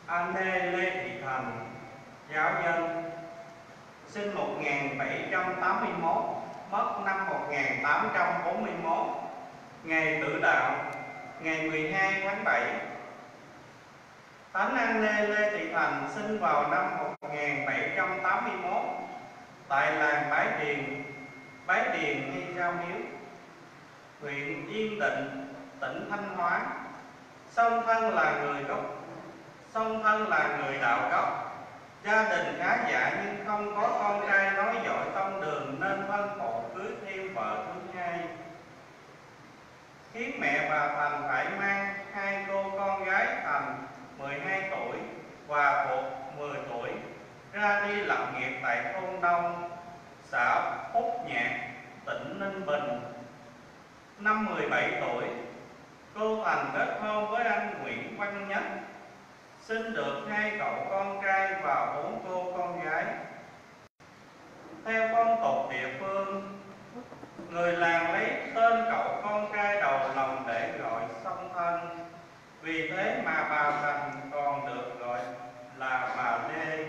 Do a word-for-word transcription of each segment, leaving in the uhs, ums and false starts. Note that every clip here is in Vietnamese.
Anne Lê Thị Thành, giáo dân, sinh một nghìn bảy trăm tám mươi mốt, mất năm một nghìn tám trăm bốn mươi mốt. Ngày tử đạo ngày mười hai tháng bảy. Thánh Anne Lê Thị Thành sinh vào năm một nghìn bảy trăm tám mươi mốt tại làng Bái Điền, Bái Điền hay Giao Miếu, huyện Yên Định, tỉnh Thanh Hóa. Song thân là người gốc, song thân là người đạo gốc. Gia đình khá giả nhưng không có con trai nói giỏi tông đường nên thân phụ cưới thêm vợ thứ hai, khiến mẹ bà Thành phải mang hai cô con gái Thành mười hai tuổi và Phục mười tuổi ra đi lập nghiệp tại thôn Đông, xã Phúc Nhạc, tỉnh Ninh Bình. Năm mười bảy tuổi, cô Thành kết hôn với anh Nguyễn Văn Nhất, sinh được hai cậu con trai và bốn cô con gái. Theo phong tục địa phương, người làng lấy tên cậu con trai đầu lòng để gọi song thân, vì thế mà bà Thành còn được gọi là bà Lê.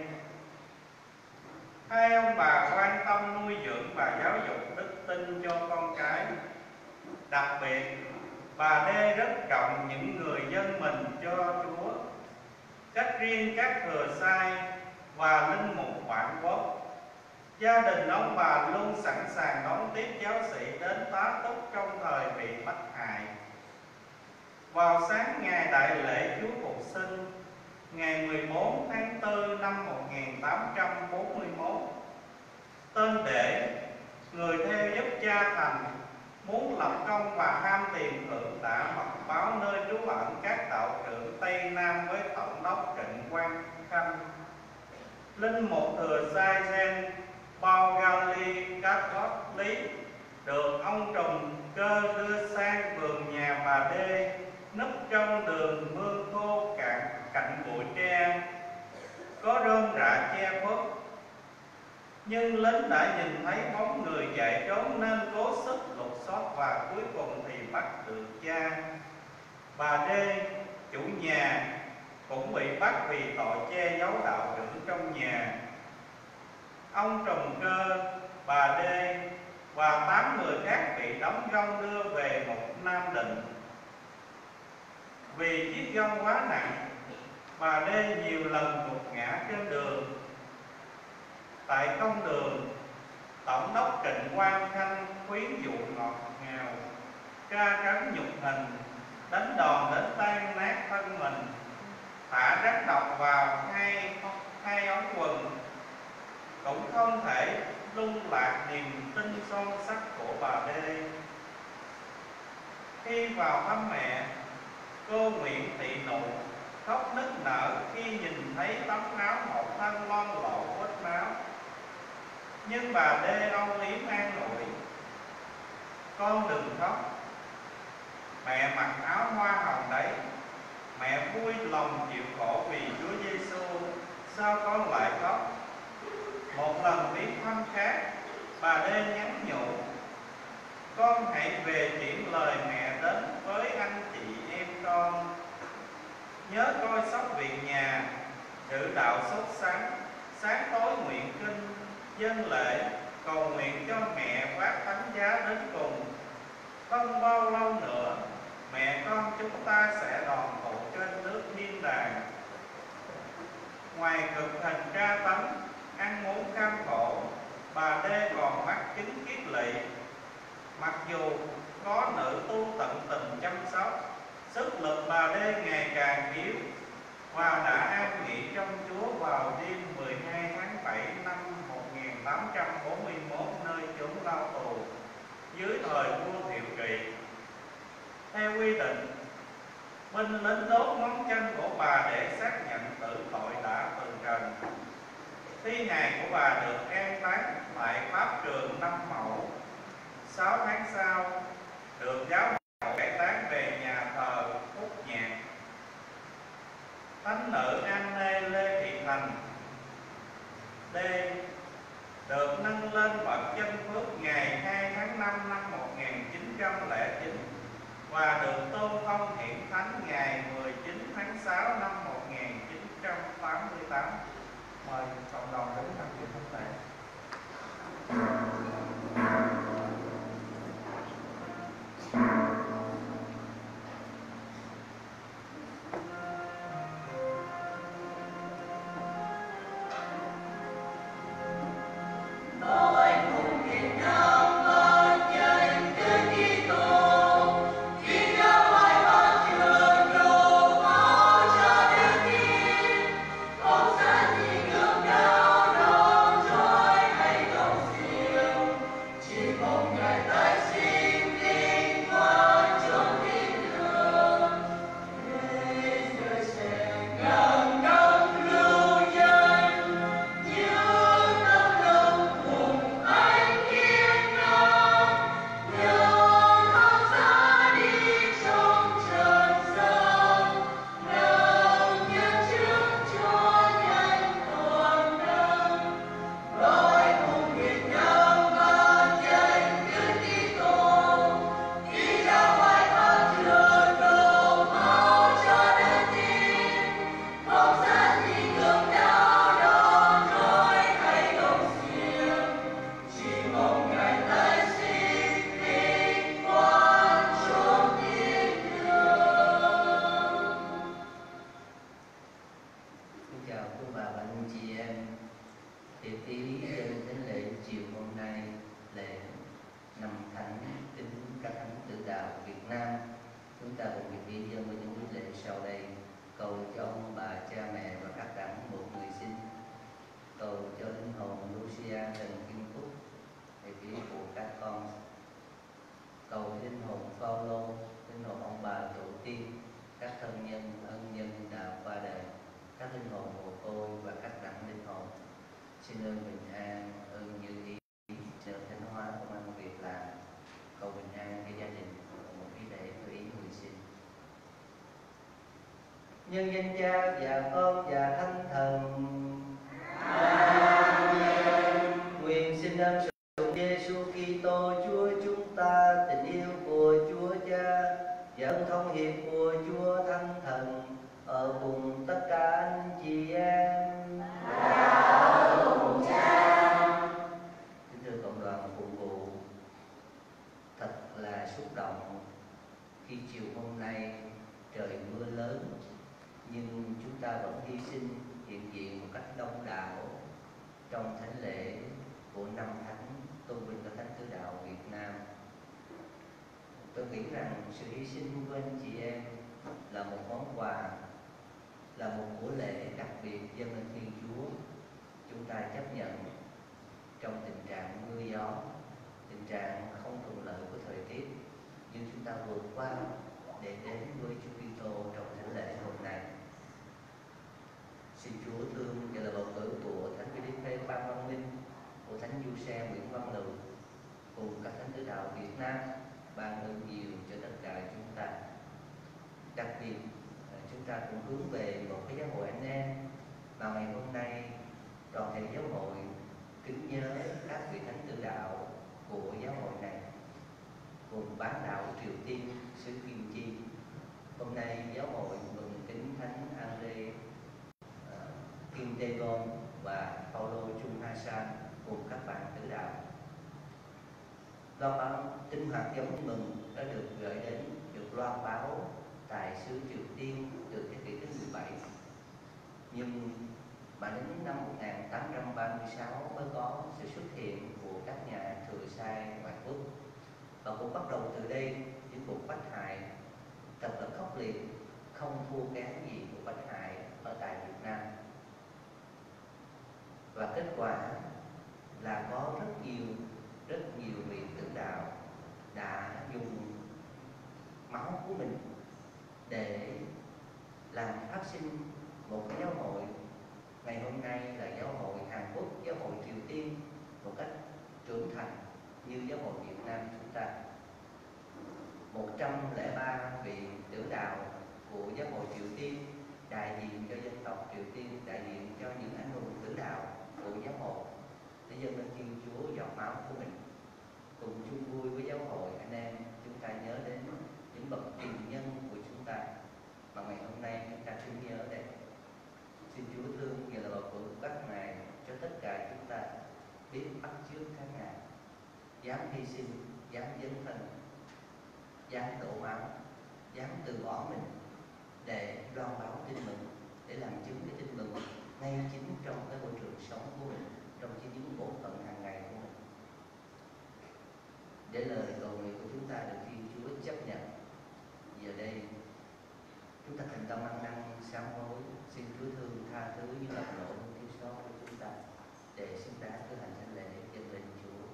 Hai ông bà quan tâm nuôi dưỡng và giáo dục đức tin cho con cái. Đặc biệt, bà Lê rất trọng những người dân mình cho Chúa, cách riêng các thừa sai và linh mục vạn quốc. Gia đình ông bà luôn sẵn sàng đón tiếp giáo sĩ đến tá túc trong thời bị bắt hại. Vào sáng ngày đại lễ Chúa Phục sinh, ngày mười bốn tháng tư năm một nghìn tám trăm bốn mươi mốt, tên Để, người theo giúp cha Thành, muốn lập công và ham tiền thượng, đã mật báo nơi trú ẩn các đạo trưởng Tây Nam với tổng đốc Trịnh Quang Khanh. Linh mục thừa sai Jean Paul Gali Catholic Lý được ông Trùm Cơ đưa sang vườn nhà bà Đê, núp trong đường mương khô cạn cạnh bụi tre, có rơm rạ che khuất. Nhưng lính đã nhìn thấy bóng người chạy trốn nên cố sức lục soát và cuối cùng thì bắt được cha. Bà Đê, chủ nhà, cũng bị bắt vì tội che giấu đạo trưởng trong nhà. Ông Trùm Cơ, bà Đê và tám người khác bị đóng gông đưa về một Nam Định. Vì chiếc gông quá nặng, bà Đê nhiều lần gục ngã trên đường. Tại công đường, tổng đốc Trịnh Quang Khanh khuyến dụ ngọt ngào, tra trấn nhục hình, đánh đòn đến tan nát thân mình, thả rắn độc vào hai hai ống quần, cũng không thể lung lạc niềm tin son sắc của bà Đê. Khi vào thăm mẹ, cô Nguyễn Thị Nụ khóc nức nở khi nhìn thấy tấm áo một thân loang lộ vết máu. Nhưng bà Đê âu yếm an ủi: "Con đừng khóc, mẹ mặc áo hoa hồng đấy, mẹ vui lòng chịu khổ vì Chúa Giêsu, sao con lại khóc?" Một lần viếng thăm khác, bà Đê nhắn nhủ: "Con hãy về chuyển lời mẹ đến với anh chị em con. Nhớ coi sóc việc nhà, giữ đạo sốt sắng, sáng tối nguyện kinh, dân lễ, cầu nguyện cho mẹ vác thánh giá đến cùng. Không bao lâu nữa, mẹ con chúng ta sẽ đoàn tụ trên nước thiên đàng." Ngoài cực hình tra tấn, ăn uống cam khổ, bà Đê còn mắc chứng kiết lỵ. Mặc dù có nữ tu tận tình chăm sóc, sức lực bà Đê ngày càng yếu và đã an nghỉ trong Chúa vào đêm mười hai tháng bảy năm một nghìn tám trăm bốn mươi mốt nơi chốn lao tù dưới thời vua Thiệu Trị. Theo quy định, binh lính đốt ngón chân của bà để xác nhận tử tội đã từ trần. Thi hài của bà được an táng tại pháp trường Năm Mậu. Sáu tháng sau, được giáo hội cải táng về nhà thờ Phúc Nhạc. Thánh nữ Anne Lê Thị Thành D được nâng lên bậc chân phước ngày hai tháng năm năm một nghìn chín trăm lẻ chín và được tôn phong hiển thánh ngày mười chín tháng sáu năm một nghìn chín trăm trăm tám mươi tám. Mời cộng đồng đến tham dự thánh lễ. Nhân danh Cha và Con và Thánh Thần. Amen. Nguyện xin ơn sủng Giêsu Kitô Chúa chúng ta, tình yêu của Chúa Cha và ơn thông hiệp của Chúa Thánh Thần ở cùng tất cả anh chị em. Ở cùng Cha. Kính thưa cộng đoàn phục vụ, thật là xúc động khi chiều hôm nay trời mưa lớn nhưng chúng ta vẫn hy sinh hiện diện một cách đông đảo trong thánh lễ của năm thánh tôn vinh các thánh tứ đạo Việt Nam. Tôi nghĩ rằng sự hy sinh của anh chị em là một món quà, là một của lễ đặc biệt dâng lên Thiên Chúa. Chúng ta chấp nhận trong tình trạng mưa gió, tình trạng không thuận lợi của thời tiết, nhưng chúng ta vượt qua để đến với Chúa Kitô trong thánh lễ hôm nay. Xin Chúa thương và là bầu cử của Thánh Philippe Phan Văn Minh, của Thánh Giuse Nguyễn Văn Lưu cùng các thánh tứ đạo Việt Nam ban ơn nhiều cho tất cả chúng ta. Đặc biệt chúng ta cũng hướng về một cái giáo hội anh em mà ngày hôm nay toàn thể giáo hội kính nhớ các vị thánh tứ đạo của giáo hội này cùng bán đạo Triều Tiên xứ Kim Chi. Hôm nay giáo hội mừng kính Thánh Andre Kim Daegon và Paulo Chung Ha San cùng các bạn tứ đạo. Loan báo tinh hoạt giống mừng đã được gửi đến, được loan báo tại xứ Triều Tiên từ thế kỷ thứ mười bảy. Nhưng mà đến năm một nghìn tám trăm ba mươi sáu mới có sự xuất hiện của các nhà thừa sai ngoại quốc. Và cũng bắt đầu từ đây những cuộc bách hại thật là khốc liệt, không thua kém gì cuộc bách hại ở tại Việt Nam. Và kết quả là có rất nhiều rất nhiều vị tử đạo đã dùng máu của mình để làm phát sinh một cái giáo hội ngày hôm nay là giáo hội Hàn Quốc, giáo hội Triều Tiên một cách trưởng thành như giáo hội Việt Nam chúng ta. một trăm lẻ ba vị tử đạo của giáo hội Triều Tiên đại diện cho dân tộc Triều Tiên, đại diện cho những anh hùng tử đạo của giáo hội để dâng lên Thiên Chúa giọt máu của mình. Cùng chung vui với giáo hội anh em chúng ta nhớ đến những bậc tiền nhân của chúng ta mà ngày hôm nay chúng ta kính nhớ đây. Xin tất cả chúng ta biết bắt chước các Ngài, dám hy sinh, dám dấn thân, dám đổ máu, dám từ bỏ mình để loan báo tin mừng, để làm chứng cái tin mừng ngay chính trong cái môi trường sống của mình, trong chính những bộ phận hàng ngày của mình, để lời cầu nguyện của chúng ta được Thiên Chúa chấp nhận. Giờ đây chúng ta thành tâm ăn năn sám hối, xin Chúa thương tha thứ những lầm lỗi thiếu sót của chúng ta, để xứng đáng với hành thánh lễ dâng lên Chúa.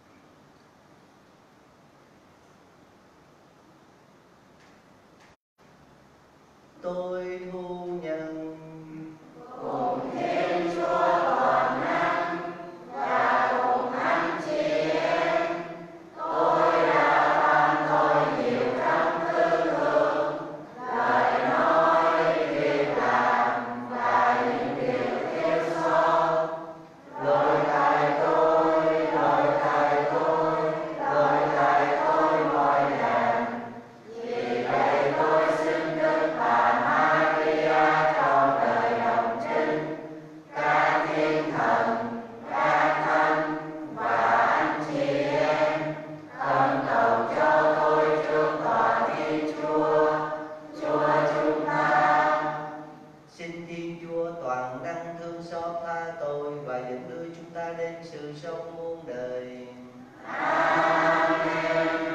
Tôi thu nhận cùng Thiên Chúa toàn năng và cùng anh chị em, tôi đã phạm tội nhiều trong tư tưởng, lời nói, việc làm và những điều thiếu sót. Lỗi tại tôi, lỗi tại tôi, lỗi tại tôi mọi lần. Vì vậy tôi xin Đức Bà Maria trọn đời đồng trinh, các thiên thần, các thánh và anh chị em, khẩn cầu cho tôi trước tòa Thiên Chúa, Chúa chúng ta. xin Thiên Chúa toàn năng thương xót tha tội và dẫn đưa chúng ta đến sự sống muôn đời. Amen.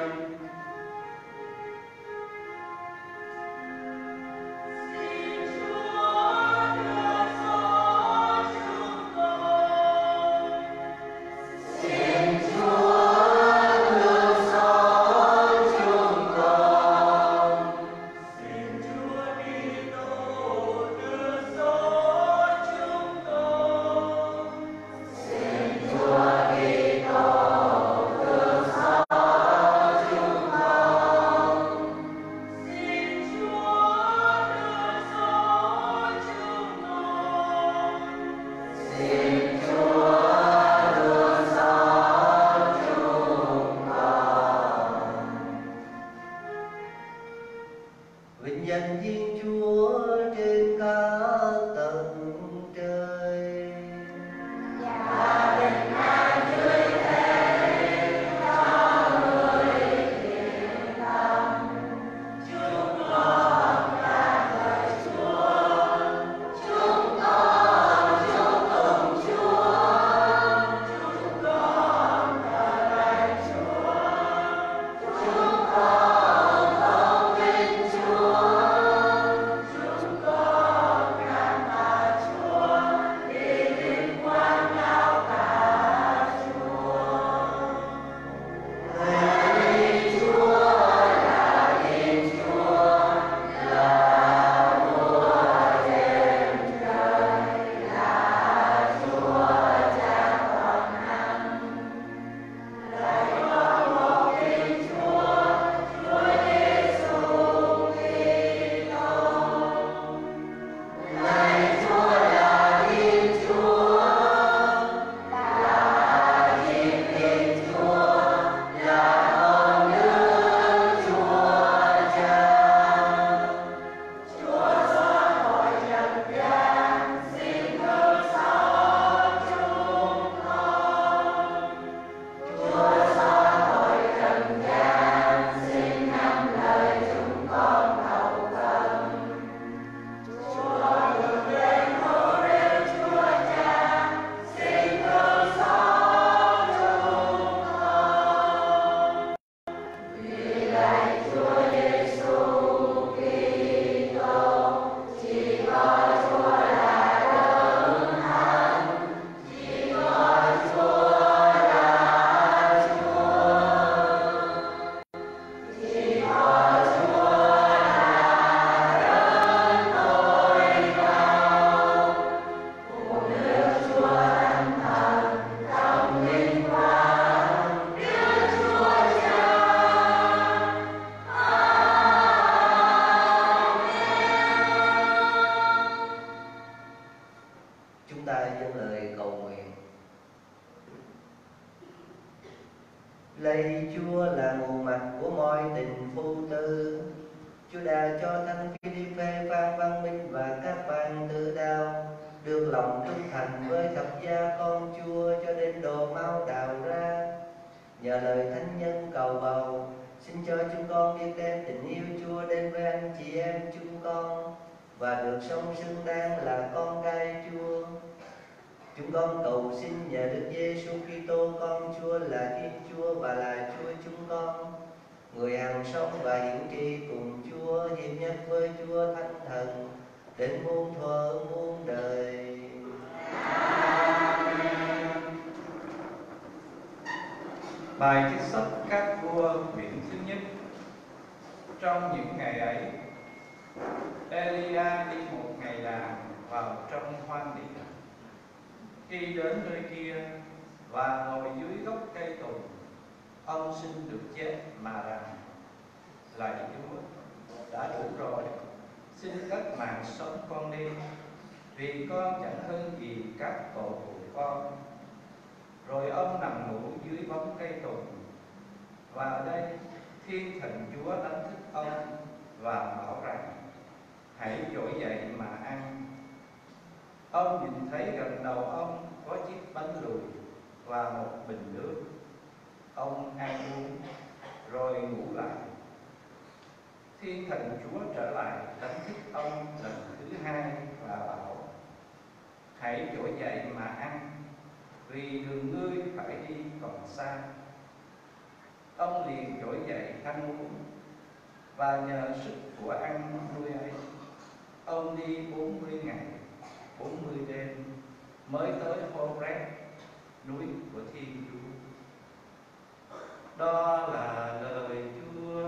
Xin Chúa lưu xót chúng con. Xin Chúa Kitô đưa xót chúng con. Xin Chúa Kitô thương xót chúng con. Xin Chúa đưa xót chúng con. Xin Chúa thương xót chúng con. Vinh danh Thiên Chúa trên các tầng trời. Và bình an dưới thế cho người thiện tâm. Chúng con ca ngợi Chúa, chúng con chúc tụng Chúa, chúng con thờ lạy Chúa, chúng con tôn vinh Chúa, chúng con cảm tạ Chúa vì vinh quang cao cả Chúa. Lạy Chúa là Thiên Chúa, là vua trên trời, là Chúa Cha toàn năng. Lạy con một Thiên Chúa, Chúa Giêsu Kitô. Lạy Chúa là Thiên Chúa, là Thiên Thiên Chúa, là con Đức Chúa Cha. Chúa xóa tội trần gian, xin thương xót chúng con. Chúa xóa tội trần gian, xin nắm lời chúng con cầu khẩn. Chúa ngự lên hô reo Chúa Cha, xin thương xót chúng con. Vì lạy Chúa Giêsu Kitô, chỉ có Chúa là đấng thánh, chỉ có Chúa là Chúa, chỉ có Chúa là đấng tối cao. Cùng Đức Chúa Thánh Thần, đồng vinh quang, Đức Chúa Cha. Chúng ta dâng lời cầu nguyện. Lạy Chúa là nguồn mạch của mọi tình phu tư, Chúa đã cho thánh Philippe, Phan Văn Minh và các bạn tự đạo được lòng trung thành với thập giá con tiên đồ mau đào ra. Nhờ lời thánh nhân cầu bầu, xin cho chúng con biết đem tình yêu Chúa đến với anh chị em chúng con và được sống xứng đáng là con cái Chúa. Chúng con cầu xin nhờ Đức Giêsu Kitô con Chúa là Thiên Chúa và là Chúa chúng con, người hằng sống và hiển trị cùng Chúa, hiệp nhất với Chúa Thánh Thần đến muôn thuở muôn đời. Bài trích sách Các Vua quyển thứ nhất. Trong những ngày ấy, Elia đi một ngày làm vào trong hoang địa. Khi đến nơi kia và ngồi dưới gốc cây tùng, ông xin được chết mà rằng: Lạy Chúa, đã đủ rồi, xin cất mạng sống con đi, vì con chẳng hơn gì các tổ phụ con. Rồi ông nằm ngủ dưới bóng cây tùng. Và ở đây Thiên Thần Chúa đánh thức ông và bảo rằng: Hãy trỗi dậy mà ăn. Ông nhìn thấy gần đầu ông có chiếc bánh lùi và một bình nước. Ông ăn uống rồi ngủ lại. Thiên Thần Chúa trở lại đánh thức ông lần thứ hai và bảo: Hãy trỗi dậy mà ăn, vì đường ngươi phải đi còn xa. Ông liền trỗi dậy ăn uống, và nhờ sức của ăn nuôi ấy, ông đi bốn mươi ngày, bốn mươi đêm mới tới Horeb, núi của Thiên Chúa. Đó là lời Chúa.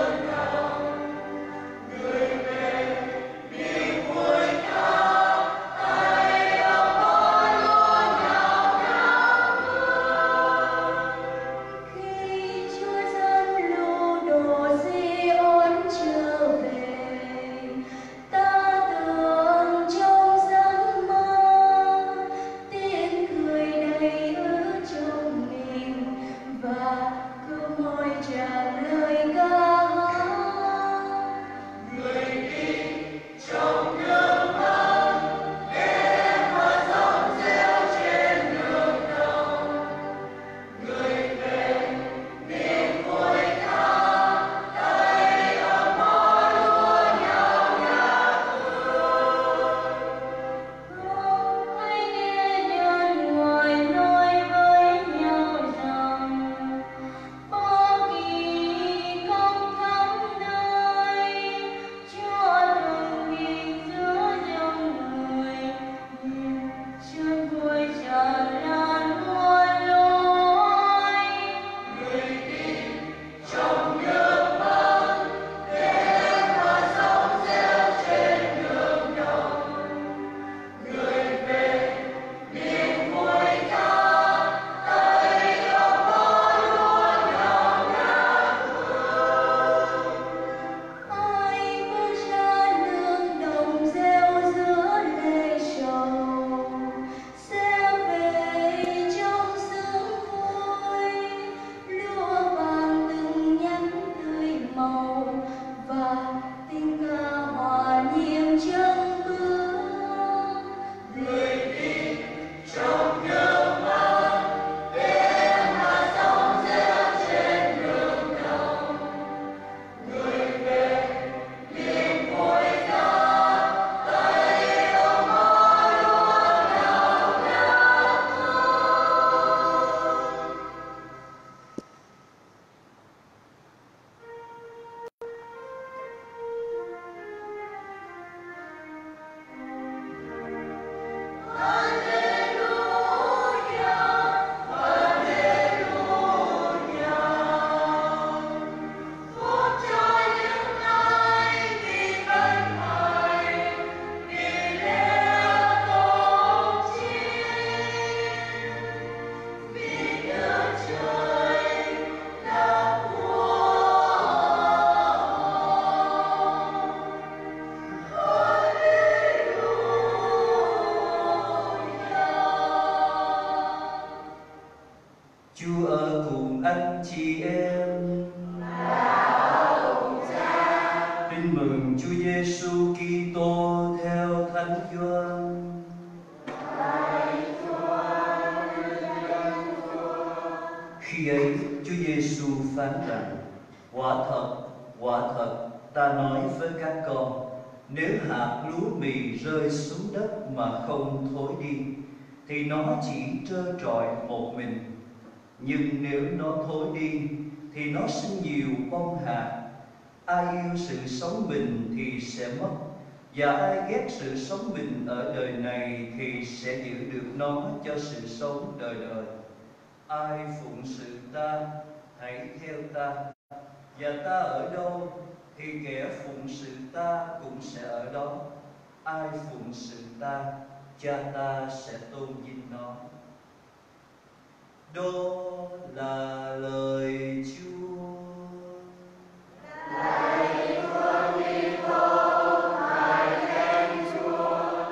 Hãy Khi ấy Chúa Giêsu phán rằng: Quả thật, quả thật, ta nói với các con, nếu hạt lúa mì rơi xuống đất mà không thối đi, thì nó chỉ trơ trọi một mình. Nhưng nếu nó thối đi, thì nó sinh nhiều bông hạt. Ai yêu sự sống mình thì sẽ mất, và ai ghét sự sống mình ở đời này thì sẽ giữ được nó cho sự sống đời đời. Ai phụng sự ta, hãy theo ta, và ta ở đâu thì kẻ phụng sự ta cũng sẽ ở đó. Ai phụng sự ta, Cha ta sẽ tôn vinh nó. Đó là lời Chúa. Lạy Chúa Kitô, ngợi khen Chúa.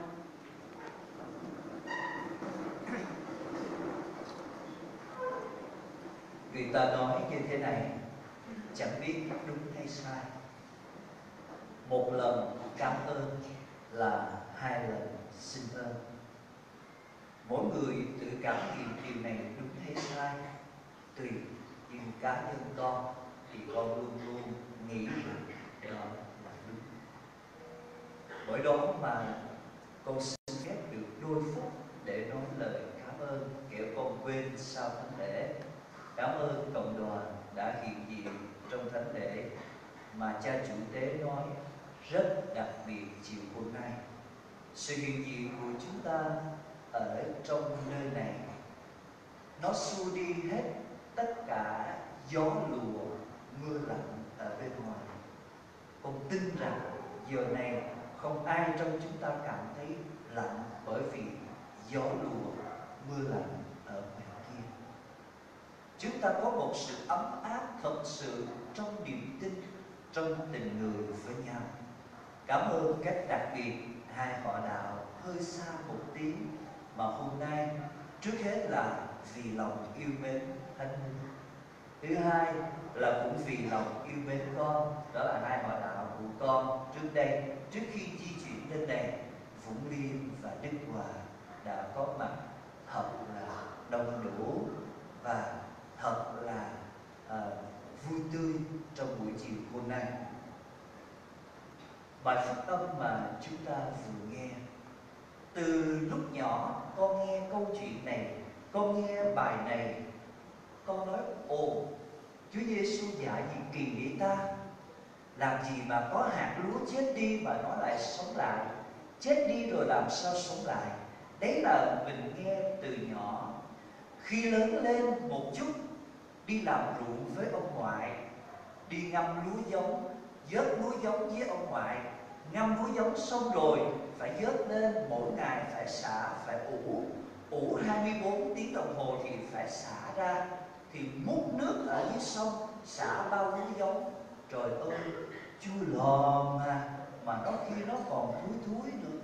Người ta nói như thế này, chẳng biết đúng hay sai. Một lần cảm ơn là hai lần xin ơn. Mỗi người tự cảm nghiệm điều này đúng hay sai tùy, nhưng cá nhân con thì con luôn luôn nghĩ rằng đó là đúng. Bởi đó mà con xin phép được đôi phút để nói lời cảm ơn, kẻo con quên sau thánh lễ. Cảm ơn cộng đoàn đã hiện diện trong thánh lễ mà cha chủ tế nói rất đặc biệt chiều hôm nay. Sự hiện diện của chúng ta ở trong nơi này nó xua đi hết tất cả gió lùa mưa lạnh ở bên ngoài. Con tin rằng giờ này không ai trong chúng ta cảm thấy lạnh bởi vì gió lùa mưa lạnh ở ngoài kia. Chúng ta có một sự ấm áp thật sự trong niềm tin, trong tình người với nhau. Cảm ơn cách đặc biệt hai họ đạo hơi xa một tí mà hôm nay trước hết là vì lòng yêu mến Thánh Linh. Thứ hai là cũng vì lòng yêu mến con, đó là hai họ đạo của con trước đây, trước khi di chuyển lên đây, Vũng Liêm và Đức Hòa đã có mặt thật là đông đủ và thật là uh, vui tươi trong buổi chiều hôm nay. Bài phúc âm mà chúng ta vừa nghe, từ lúc nhỏ con nghe câu chuyện này, con nghe bài này, con nói ồ, Chúa Giêsu dạy gì kỳ vậy ta? Làm gì mà có hạt lúa chết đi mà nó lại sống lại? Chết đi rồi làm sao sống lại? Đấy là mình nghe từ nhỏ. Khi lớn lên một chút, đi làm ruộng với ông ngoại, đi ngâm lúa giống, vớt lúa giống với ông ngoại, ngâm lúa giống xong rồi phải vớt lên, mỗi ngày phải xả, phải ủ ủ hai mươi bốn tiếng đồng hồ thì phải xả ra, thì múc nước ở dưới sông xả bao lúa giống. Trời ơi, chua lòm à, mà có khi nó còn thúi thúi nữa.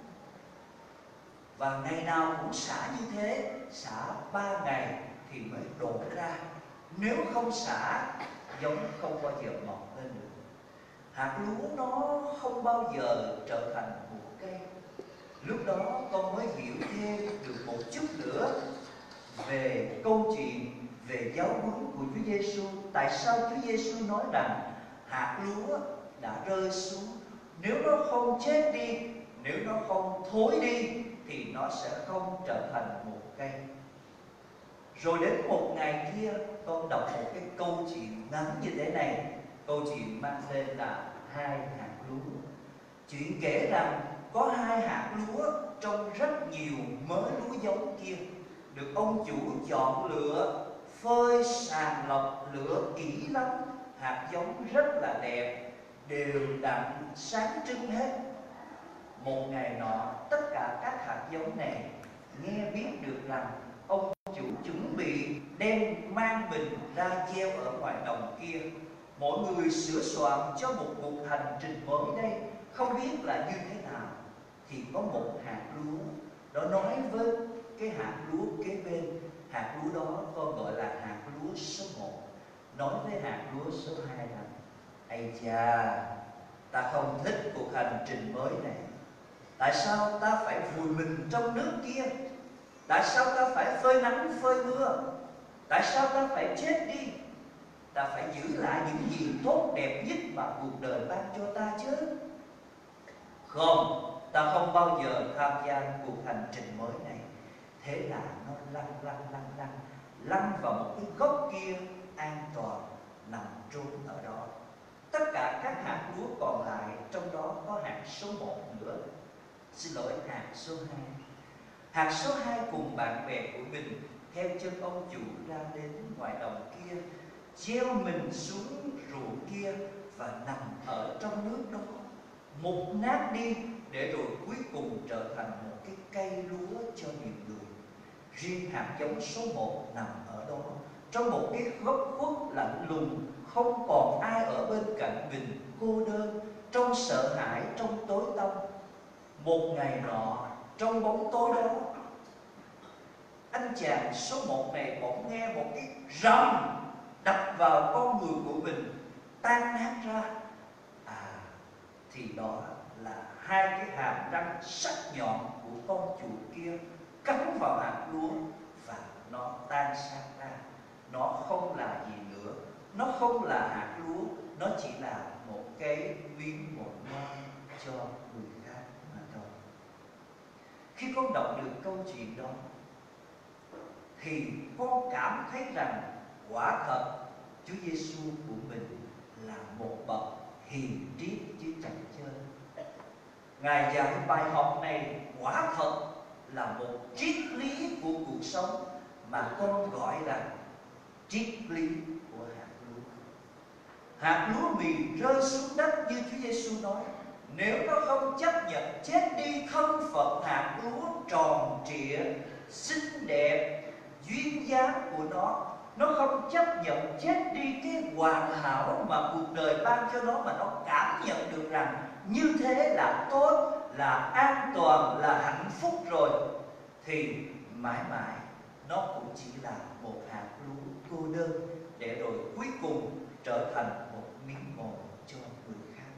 Và ngày nào cũng xả như thế, xả ba ngày thì mới đổ ra. Nếu không xả, giống không bao giờ mọc lên được. Hạt lúa nó không bao giờ trở thành một cây. Lúc đó con mới hiểu thêm được một chút nữa về câu chuyện, về giáo huấn của Chúa Giêsu. Tại sao Chúa Giêsu nói rằng hạt lúa đã rơi xuống, nếu nó không chết đi, nếu nó không thối đi thì nó sẽ không trở thành một cây. Rồi đến một ngày kia, con đọc một cái câu chuyện ngắn như thế này. Câu chuyện mang tên là hai hạt lúa. Chuyện kể rằng có hai hạt lúa trong rất nhiều mớ lúa giống kia, được ông chủ chọn lựa, phơi sàng lọc, lựa kỹ lắm. Hạt giống rất là đẹp, đều đặn, sáng trưng hết. Một ngày nọ, tất cả các hạt giống này nghe biết được rằng ông chủ chuẩn bị đem mang mình ra gieo ở ngoài đồng kia. Mọi người sửa soạn cho một cuộc hành trình mới đây, không biết là như thế nào. Thì có một hạt lúa, nó nói với cái hạt lúa kế bên. Hạt lúa đó con gọi là hạt lúa số một. Nói với hạt lúa số hai rằng: ây cha, ta không thích cuộc hành trình mới này. Tại sao ta phải vùi mình trong nước kia? Tại sao ta phải phơi nắng phơi mưa? Tại sao ta phải chết đi? Ta phải giữ lại những gì tốt đẹp nhất mà cuộc đời ban cho ta chứ. Không, ta không bao giờ tham gia cuộc hành trình mới này. Thế là nó lăn lăn lăn lăn lăn vào một cái góc kia an toàn, nằm trốn ở đó. Tất cả các hạt lúa còn lại, trong đó có hạt số một nữa. Xin lỗi, hạt số hai. Hạt số hai cùng bạn bè của mình theo chân ông chủ ra đến ngoài đồng kia, gieo mình xuống ruộng kia và nằm ở trong nước đó, mục nát đi để rồi cuối cùng trở thành một cái cây lúa cho nhiều người. Riêng hạt giống số một nằm ở đó, trong một cái góc khuất lạnh lùng, không còn ai ở bên cạnh mình, cô đơn, trong sợ hãi, trong tối tăm. Một ngày nọ, trong bóng tối đó, anh chàng số một này bỗng nghe một cái rầm đập vào con người của mình, tan nát ra. À, thì đó là hai cái hàm răng sắc nhọn của con chuột kia cắm vào hạt lúa và nó tan xác ra. Nó không là gì nữa, nó không là hạt lúa, nó chỉ là một cái miếng bột ngon cho người khác mà thôi. Khi con đọc được câu chuyện đó thì con cảm thấy rằng quả thật Chúa Giêsu của mình là một bậc hiền triết chứ chẳng chơi. Ngài dạy bài học này quả thật là một triết lý của cuộc sống mà con gọi là triết lý của hạt lúa. Hạt lúa mì rơi xuống đất như Chúa Giêsu nói, nếu nó không chấp nhận chết đi thân phận hạt lúa tròn trịa, xinh đẹp, duyên dáng của nó, nó không chấp nhận chết đi cái hoàn hảo mà cuộc đời ban cho nó, mà nó cảm nhận được rằng như thế là tốt, là an toàn, là hạnh phúc rồi, thì mãi mãi nó cũng chỉ là một hạt lúa cô đơn để rồi cuối cùng trở thành một miếng mồi cho người khác.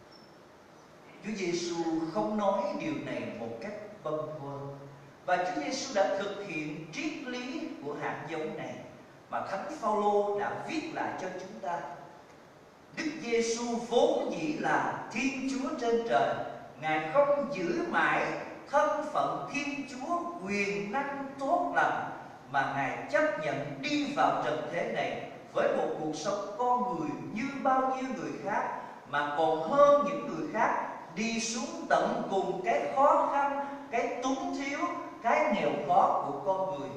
Chúa Giêsu không nói điều này một cách bâng quơ, và Chúa Giêsu đã thực hiện triết lý của hạt giống này mà Thánh Phaolô đã viết lại cho chúng ta. Đức Giêsu vốn dĩ là Thiên Chúa trên trời, Ngài không giữ mãi thân phận Thiên Chúa quyền năng tốt lành, mà Ngài chấp nhận đi vào trần thế này với một cuộc sống con người như bao nhiêu người khác, mà còn hơn những người khác, đi xuống tận cùng cái khó khăn, cái túng thiếu, cái nghèo khó của con người.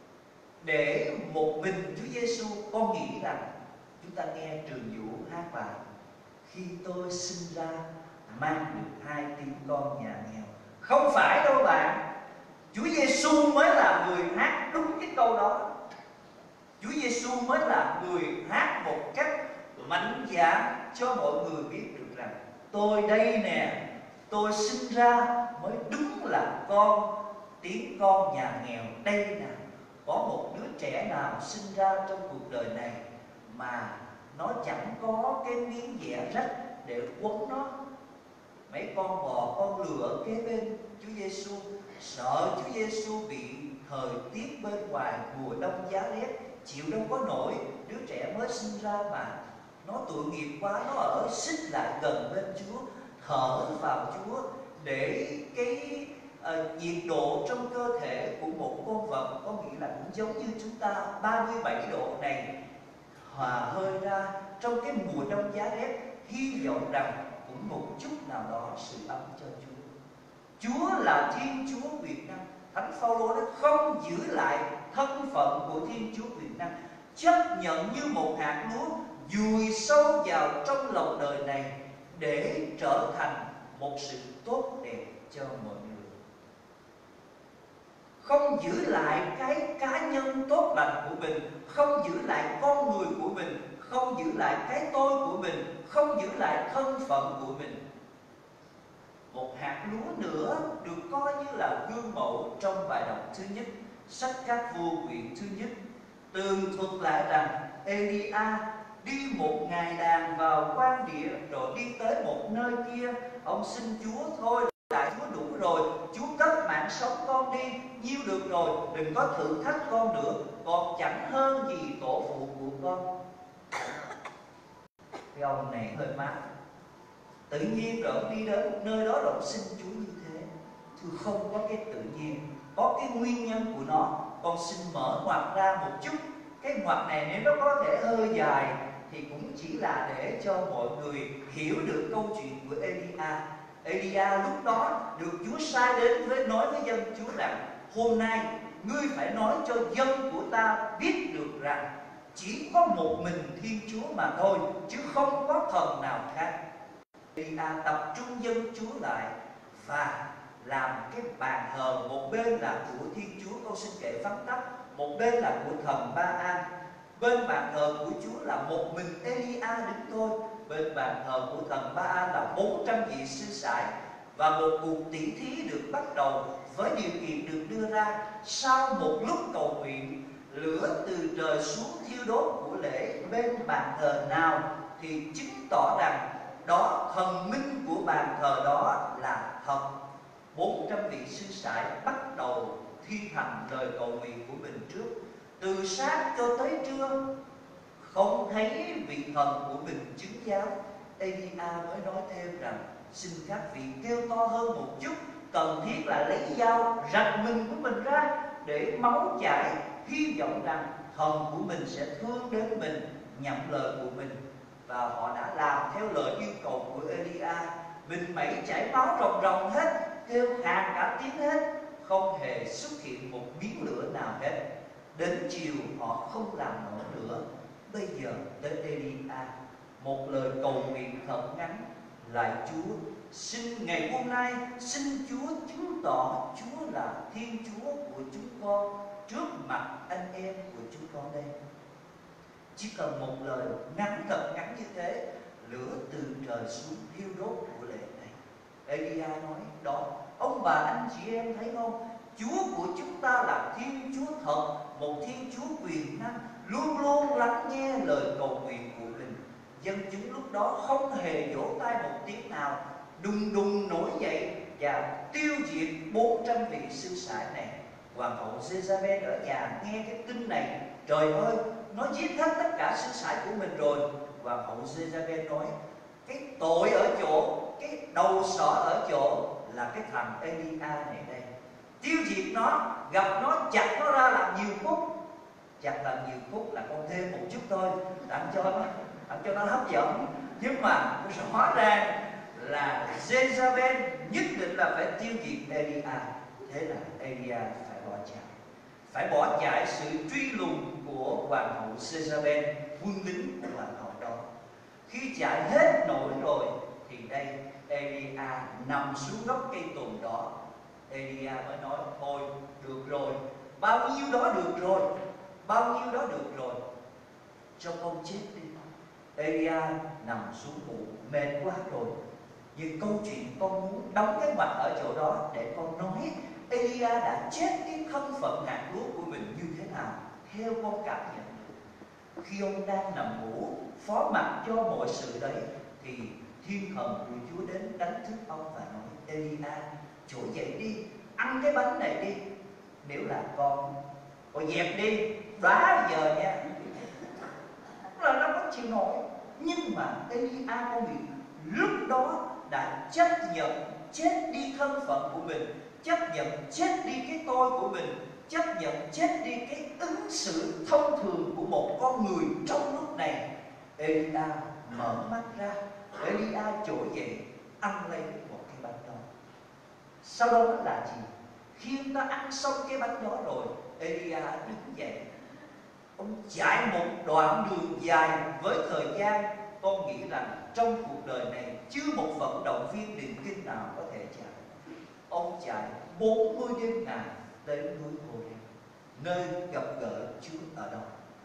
Để một mình Chúa Giêsu, con nghĩ rằng chúng ta nghe Trường Vũ hát bài khi tôi sinh ra mang được hai tiếng con nhà nghèo. Không phải đâu bạn, Chúa Giêsu mới là người hát đúng cái câu đó. Chúa Giêsu mới là người hát một cách mạnh dạn cho mọi người biết được rằng tôi đây nè, tôi sinh ra mới đúng là con tiếng con nhà nghèo đây nè. Có một đứa trẻ nào sinh ra trong cuộc đời này mà nó chẳng có cái miếng vẽ rách để quấn nó. Mấy con bò, con lừa ở kế bên Chúa Giêsu, sợ Chúa Giêsu bị thời tiết bên ngoài mùa đông giá rét chịu đâu có nổi. Đứa trẻ mới sinh ra mà nó tội nghiệp quá, nó ở xích lại gần bên Chúa, thở vào Chúa để cái uh, nhiệt độ trong cơ thể của một con vật, có nghĩa là cũng giống như chúng ta, ba mươi bảy độ này hòa hơi ra trong cái mùa đông giá rét, hy vọng rằng cũng một chút nào đó sự ấm cho Chúa. Chúa là Thiên Chúa quyền năng. Thánh Phaolô nó không giữ lại thân phận của Thiên Chúa quyền năng, chấp nhận như một hạt lúa dùi sâu vào trong lòng đời này để trở thành một sự tốt đẹp cho mọi người. Không giữ lại cái cá nhân tốt lành của mình, không giữ lại con người của mình, không giữ lại cái tôi của mình, không giữ lại thân phận của mình. Một hạt lúa nữa được coi như là gương mẫu trong bài đọc thứ nhất, sách Các Vua quyển thứ nhất, tường thuật lại rằng Elia đi một ngày đàn vào quan địa, rồi đi tới một nơi kia, ông xin Chúa thôi lại Chúa đủ rồi, Chúa cất mạng sống con đi. nhiêu được rồi, đừng có thử thách con nữa, còn chẳng hơn gì tổ phụ của con. Cái ông này hơi mát. Tự nhiên rồi ông đi đến nơi đó rồi xin Chúa như thế. Thưa, không có cái tự nhiên, có cái nguyên nhân của nó. Con xin mở ngoặt ra một chút. Cái ngoặt này nếu nó có thể hơi dài thì cũng chỉ là để cho mọi người hiểu được câu chuyện của Elia. Elia lúc đó được Chúa sai đến với nói với dân Chúa rằng: hôm nay ngươi phải nói cho dân của ta biết được rằng chỉ có một mình Thiên Chúa mà thôi, chứ không có thần nào khác. Elia tập trung dân Chúa lại và làm cái bàn thờ, một bên là của Thiên Chúa, câu xin kể vắn tắt, một bên là của thần Ba-an. Bên bàn thờ của Chúa là một mình Elia đứng thôi, bên bàn thờ của thần Ba-an là bốn trăm vị sư sãi. Và một cuộc tỷ thí được bắt đầu với điều kiện được đưa ra: sau một lúc cầu nguyện, lửa từ trời xuống thiêu đốt của lễ bên bàn thờ nào thì chứng tỏ rằng đó thần minh của bàn thờ đó là thật. Bốn trăm vị sư sãi bắt đầu thiên thành lời cầu nguyện của mình trước. Từ sáng cho tới trưa không thấy vị thần của mình chứng giáo. Elia mới nói thêm rằng: xin các vị kêu to hơn một chút, cần thiết là lấy dao rạch mình của mình ra để máu chảy, hy vọng rằng thần của mình sẽ thương đến mình, nhận lời của mình. Và họ đã làm theo lời yêu cầu của Elia. Mình mẩy chảy máu ròng ròng hết, kêu khàn cả tiếng hết, không hề xuất hiện một miếng lửa nào hết. Đến chiều họ không làm nổi nữa. Bây giờ tới Elia, một lời cầu nguyện thật ngắn: lạy Chúa, xin ngày hôm nay xin Chúa chứng tỏ Chúa là Thiên Chúa của chúng con trước mặt anh em của chúng con đây. Chỉ cần một lời ngắn thật ngắn như thế, lửa từ trời xuống thiêu đốt của lễ này. Elia nói: đó, ông bà anh chị em thấy không? Chúa của chúng ta là Thiên Chúa thật, một Thiên Chúa quyền năng, luôn luôn lắng nghe lời cầu nguyện của mình. Dân chúng lúc đó không hề vỗ tay một tiếng nào, đùng đùng nổi dậy và tiêu diệt bốn trăm vị sư sãi này. Hoàng hậu Jezabel ở nhà nghe cái tin này, trời ơi, nó giết hết tất cả sư sãi của mình rồi. Hoàng hậu Jezabel nói: cái tội ở chỗ, cái đầu sỏ ở chỗ là cái thằng Elia này đây. Tiêu diệt nó, gặp nó chặt nó ra làm nhiều khúc. Chặt làm nhiều khúc là con thêm một chút thôi, tặng cho nó, tặng cho nó hấp dẫn. Nhưng mà rõ ràng là Jezabel nhất định là phải tiêu diệt Elia. Thế là Elia phải bỏ chạy, phải bỏ chạy sự truy lùng của hoàng hậu Jezabel, quân lính của hoàng hậu đó. Khi chạy hết nổi rồi thì đây Elia nằm xuống gốc cây tùng đó. Elia mới nói: thôi được rồi, bao nhiêu đó được rồi, bao nhiêu đó được rồi, cho con chết đi. Elia nằm xuống ngủ, mệt quá rồi. Nhưng câu chuyện con muốn đóng cái mặt ở chỗ đó để con nói Elia đã chết cái thân phận hạt lúa của mình như thế nào theo con cảm nhận được. Khi ông đang nằm ngủ, phó mặc cho mọi sự đấy, thì thiên thần của Chúa đến đánh thức ông và nói: Elia, trỗi dậy đi, ăn cái bánh này đi. Nếu là con, con dẹp đi, đoá giờ nha. Là nó có chịu nổi. Nhưng mà Elia con nghĩ lúc đó đã chấp nhận chết đi thân phận của mình, chấp nhận chết đi cái tôi của mình, chấp nhận chết đi cái ứng xử thông thường của một con người trong lúc này. Elia mở mắt ra, Elia trỗi dậy ăn lấy một cái bánh đó. Sau đó là gì? Khi ông ta ăn xong cái bánh đó rồi, Elia đứng dậy. Ông chạy một đoạn đường dài với thời gian con nghĩ rằng trong cuộc đời này chưa một vận động viên điền kinh nào có thể chạy. Ông chạy bốn mươi đêm ngày đến núi Horeb, nơi gặp gỡ Chúa ở đâu.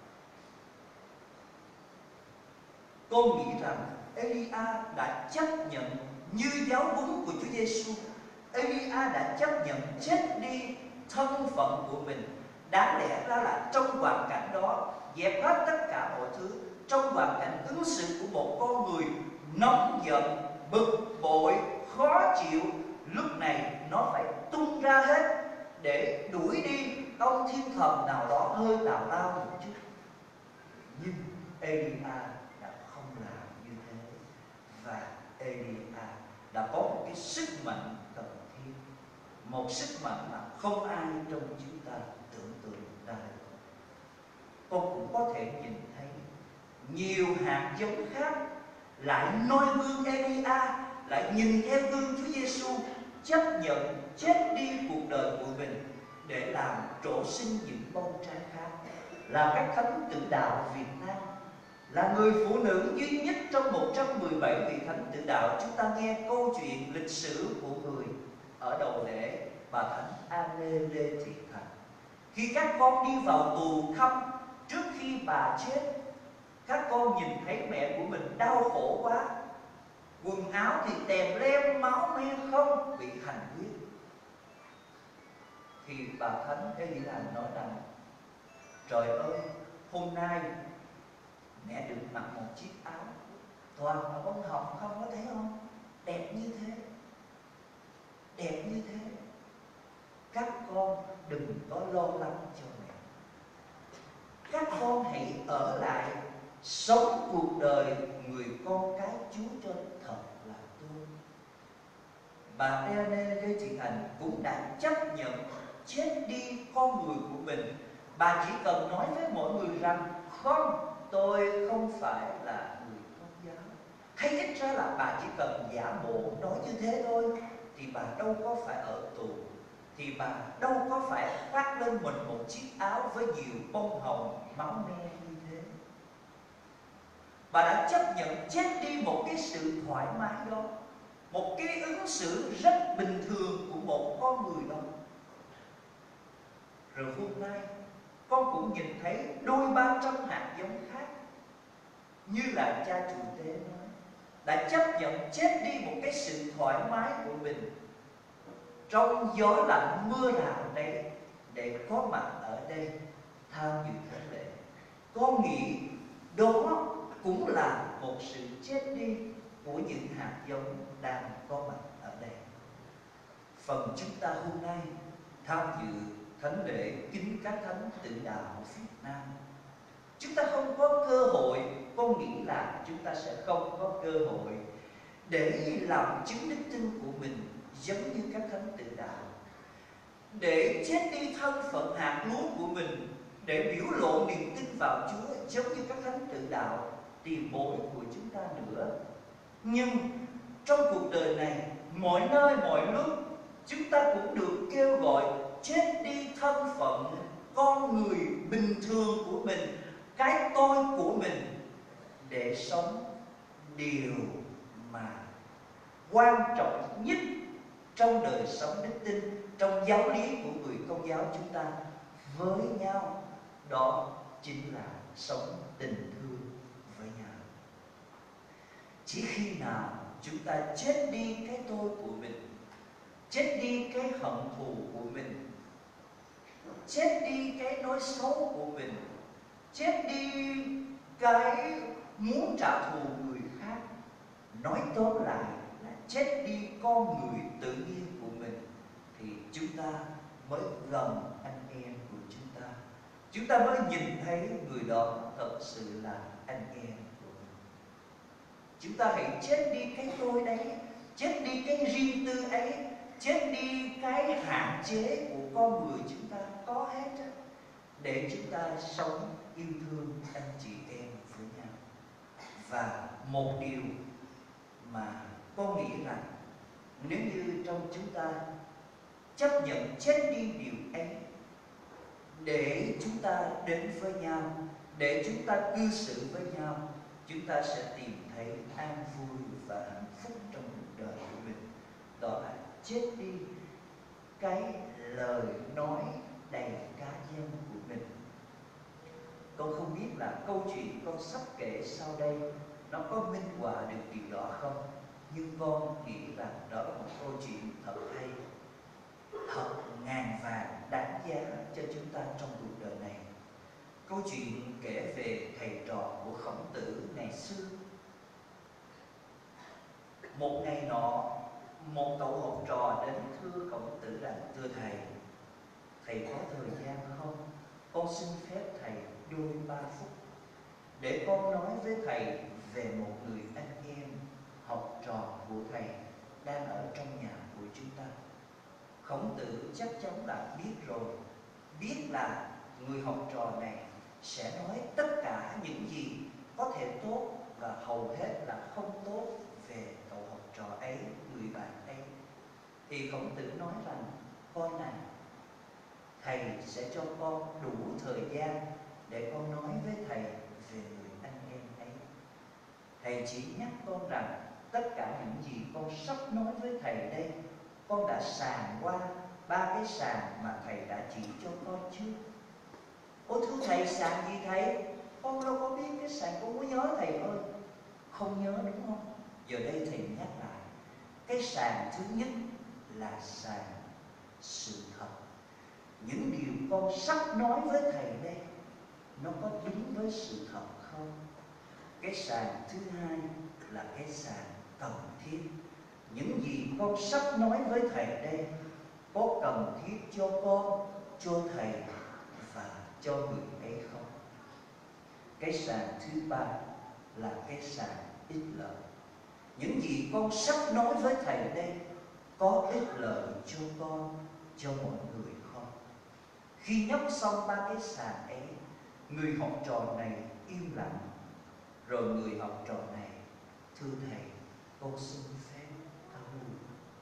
Con nghĩ rằng Elia đã chấp nhận như giáo huấn của Chúa Giêsu. Elia đã chấp nhận chết đi thân phận của mình. Đáng lẽ ra là trong hoàn cảnh đó, dẹp hết tất cả mọi thứ, trong hoàn cảnh ứng xử của một con người nóng giận, bực bội, khó chịu, lúc này nó phải tung ra hết để đuổi đi ông thiên thần nào đó hơi tào lao một chút. Nhưng Elia đã không làm như thế, và Elia đã có một cái sức mạnh cần thiết, một sức mạnh mà không ai trong chúng ta tưởng tượng ra được. Con cũng có thể nhìn thấy nhiều hạt giống khác lại noi gương Elia, lại nhìn theo gương Chúa Giêsu, chấp nhận chết đi cuộc đời của mình để làm trổ sinh những bông trái khác. Là các thánh tử đạo Việt Nam, là người phụ nữ duy nhất trong một trăm mười bảy vị thánh tử đạo, chúng ta nghe câu chuyện lịch sử của người ở đầu lễ, bà thánh Anê Lê Thị Thành. Khi các con đi vào tù thăm trước khi bà chết, các con nhìn thấy mẹ của mình đau khổ quá, quần áo thì tèm lem, máu me không, bị hành huyết. Thì bà thánh Elia nói rằng: trời ơi, hôm nay mẹ được mặc một chiếc áo toàn là bông hồng, không có thấy không? Đẹp như thế, đẹp như thế. Các con đừng có lo lắng cho mẹ. Các con hãy ở lại sống cuộc đời người con cái Chúa cho thật là tốt. Bà Anê Lê Thị Thành cũng đã chấp nhận chết đi con người của mình. Bà chỉ cần nói với mọi người rằng: không, tôi không phải là người Công giáo. Hay ít ra là bà chỉ cần giả bộ nói như thế thôi, thì bà đâu có phải ở tù, thì bà đâu có phải khoác lên mình một chiếc áo với nhiều bông hồng máu me như thế. Bà đã chấp nhận chết đi một cái sự thoải mái đó, một cái ứng xử rất bình thường của một con người đó. Rồi hôm nay con cũng nhìn thấy đôi ba trăm hạt giống khác, như là cha chủ tế nói, đã chấp nhận chết đi một cái sự thoải mái của mình, trong gió lạnh mưa nào đấy, để có mặt ở đây tham dự thánh lễ. Con nghĩ đó cũng là một sự chết đi của những hạt giống đang có mặt ở đây. Phần chúng ta hôm nay tham dự thánh lễ kính các thánh tử đạo Việt Nam, chúng ta không có cơ hội, con nghĩ là chúng ta sẽ không có cơ hội để làm chứng đức tin của mình giống như các thánh tử đạo, để chết đi thân phận hạt lúa của mình, để biểu lộ niềm tin vào Chúa giống như các thánh tử đạo tiền bối của chúng ta nữa. Nhưng trong cuộc đời này, mọi nơi mọi lúc, chúng ta cũng được kêu gọi chết đi thân phận con người bình thường của mình, cái tôi của mình, để sống điều mà quan trọng nhất trong đời sống đức tin, trong giáo lý của người Công giáo chúng ta với nhau, đó chính là sống tình thương với nhau. Chỉ khi nào chúng ta chết đi cái tôi của mình, chết đi cái hận thù của mình, chết đi cái nói xấu của mình, chết đi cái muốn trả thù người khác, nói tóm lại là chết đi con người tự nhiên của mình, thì chúng ta mới gần anh em của chúng ta. Chúng ta mới nhìn thấy người đó thật sự là anh em của mình. Chúng ta hãy chết đi cái tôi đấy, chết đi cái riêng tư ấy, chết đi cái hạn chế của con người chúng ta có hết á, để chúng ta sống yêu thương anh chị em với nhau. Và một điều mà con nghĩ rằng nếu như trong chúng ta chấp nhận chết đi điều ấy, để chúng ta đến với nhau, để chúng ta cư xử với nhau, chúng ta sẽ tìm thấy an vui và hạnh phúc trong cuộc đời của mình. Đó là chết đi cái lời nói đầy cá nhân của mình. Con không biết là câu chuyện con sắp kể sau đây nó có minh họa được điều đó không, nhưng con nghĩ rằng đó là một câu chuyện thật hay, thật ngàn vàng đáng giá cho chúng ta trong cuộc đời này. Câu chuyện kể về thầy trò của Khổng Tử ngày xưa. Một ngày nọ, một cậu học trò đến thưa Khổng Tử rằng: thưa thầy, Thầy có thời gian không? Con xin phép thầy đôi ba phút để con nói với thầy về một người anh em học trò của thầy đang ở trong nhà của chúng ta. Khổng Tử chắc chắn đã biết rồi, biết là người học trò này sẽ nói tất cả những gì có thể tốt và hầu hết là không tốt về cậu học trò ấy, người bạn ấy. Thì Khổng Tử nói rằng: con này, thầy sẽ cho con đủ thời gian để con nói với thầy về người anh em ấy. Thầy chỉ nhắc con rằng tất cả những gì con sắp nói với thầy đây, con đã sàng qua ba cái sàng mà thầy đã chỉ cho con chưa? Ôi thưa thầy, sàng gì thầy? Con đâu có biết cái sàng, con có nhớ thầy ơi. Không nhớ đúng không? Giờ đây thầy nhắc lại. Cái sàng thứ nhất là sàng sự thật. Những điều con sắp nói với thầy đây, nó có đúng với sự thật không? Cái sàng thứ hai là cái sàng cần thiết. Những gì con sắp nói với thầy đây có cần thiết cho con, cho thầy và cho người ấy không? Cái sàng thứ ba là cái sàng ích lợi. Những gì con sắp nói với thầy đây có ích lợi cho con, cho mọi người không? Khi nhắc xong ba cái sàng ấy, người học trò này im lặng. Rồi người học trò này: thưa thầy, con xin phép cáo lui.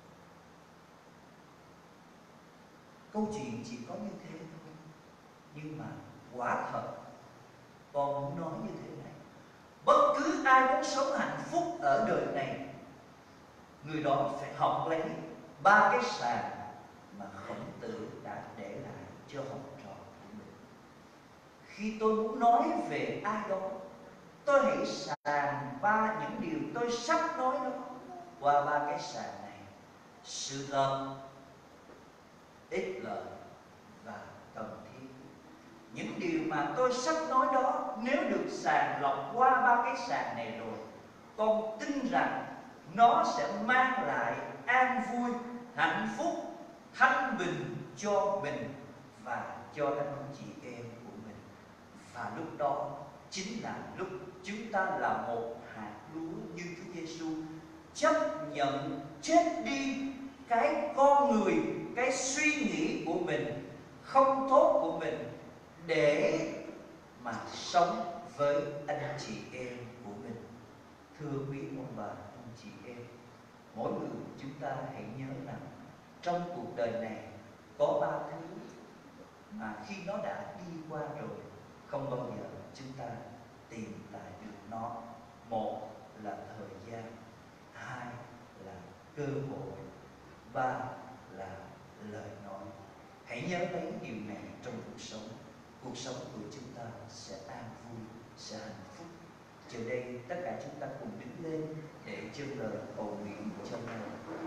Câu chuyện chỉ có như thế thôi. Nhưng mà quả thật, con muốn nói như thế này: bất cứ ai muốn sống hạnh phúc ở đời này, người đó phải học lấy ba cái sàng mà Khổng Tử đã để lại cho học trò của mình. Khi tôi muốn nói về ai đó, tôi hãy sàng ba những điều tôi sắp nói đó qua ba cái sàng này: sự thật, ích lợi và cần thiết. Những điều mà tôi sắp nói đó, nếu được sàng lọc qua ba cái sàng này rồi, con tin rằng nó sẽ mang lại an vui, hạnh phúc, thanh bình cho mình và cho anh chị em của mình. Và lúc đó chính là lúc chúng ta là một hạt lúa như Chúa Giêsu chấp nhận chết đi cái con người, cái suy nghĩ của mình không tốt của mình, để mà sống với anh chị em của mình. Thưa quý ông bà, anh chị em, mỗi người chúng ta hãy nhớ rằng trong cuộc đời này có ba thứ mà khi nó đã đi qua rồi, không bao giờ chúng ta tìm lại được nó. Một là thời gian, hai là cơ hội, ba là lời nói. Hãy nhớ lấy điều này trong cuộc sống. Cuộc sống của chúng ta sẽ an vui, sẽ hạnh phúc. Giờ đây tất cả chúng ta cùng đứng lên để dâng lời cầu nguyện cho nhau.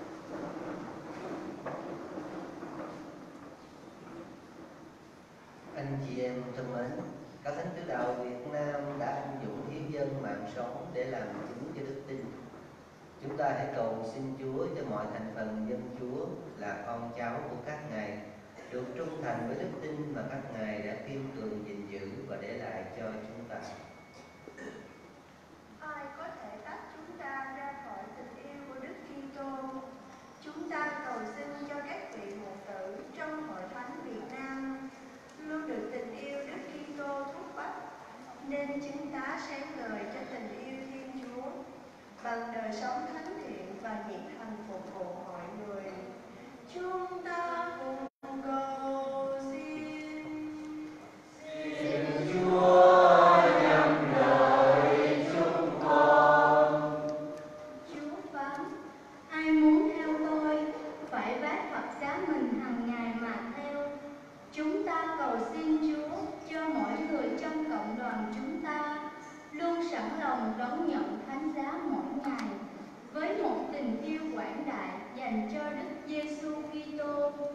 Anh chị em thân mến, các thánh tứ đạo Việt Nam đã anh dũng hiến dâng mạng sống để làm chứng cho đức tin. Chúng ta hãy cầu xin Chúa cho mọi thành phần dân Chúa là con cháu của các ngài được trung thành với đức tin mà các ngài đã kiên cường gìn giữ và để lại cho chúng ta. Ai có thể tách chúng ta ra khỏi tình yêu của Đức Kitô? Chúng ta cầu xin cho các vị mục tử trong Hội Thánh Việt Nam luôn được tình yêu Đức Kitô thúc bách, nên chúng ta sáng ngời cho tình yêu Thiên Chúa bằng đời sống thánh thiện và nhiệt thành phục vụ mọi người. Chúng ta cùng cầu xin. Xin Chúa nhằm lời chúng con. Chúa phán: ai muốn theo tôi phải vác thập giá mình hàng ngày mà theo. Chúng ta cầu xin Chúa cho mỗi người trong cộng đoàn chúng ta luôn sẵn lòng đón nhận thánh giá mỗi ngày với một tình yêu quảng đại dành cho Đức Giêsu Kitô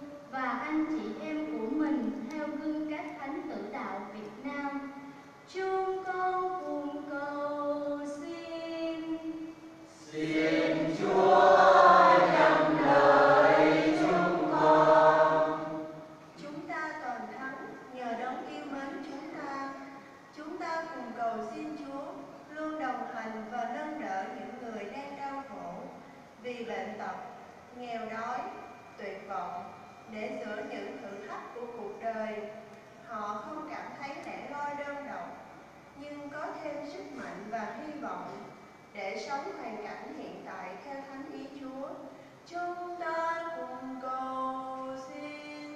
để sống hoàn cảnh hiện tại theo thánh ý Chúa. Chúng ta cùng cầu xin.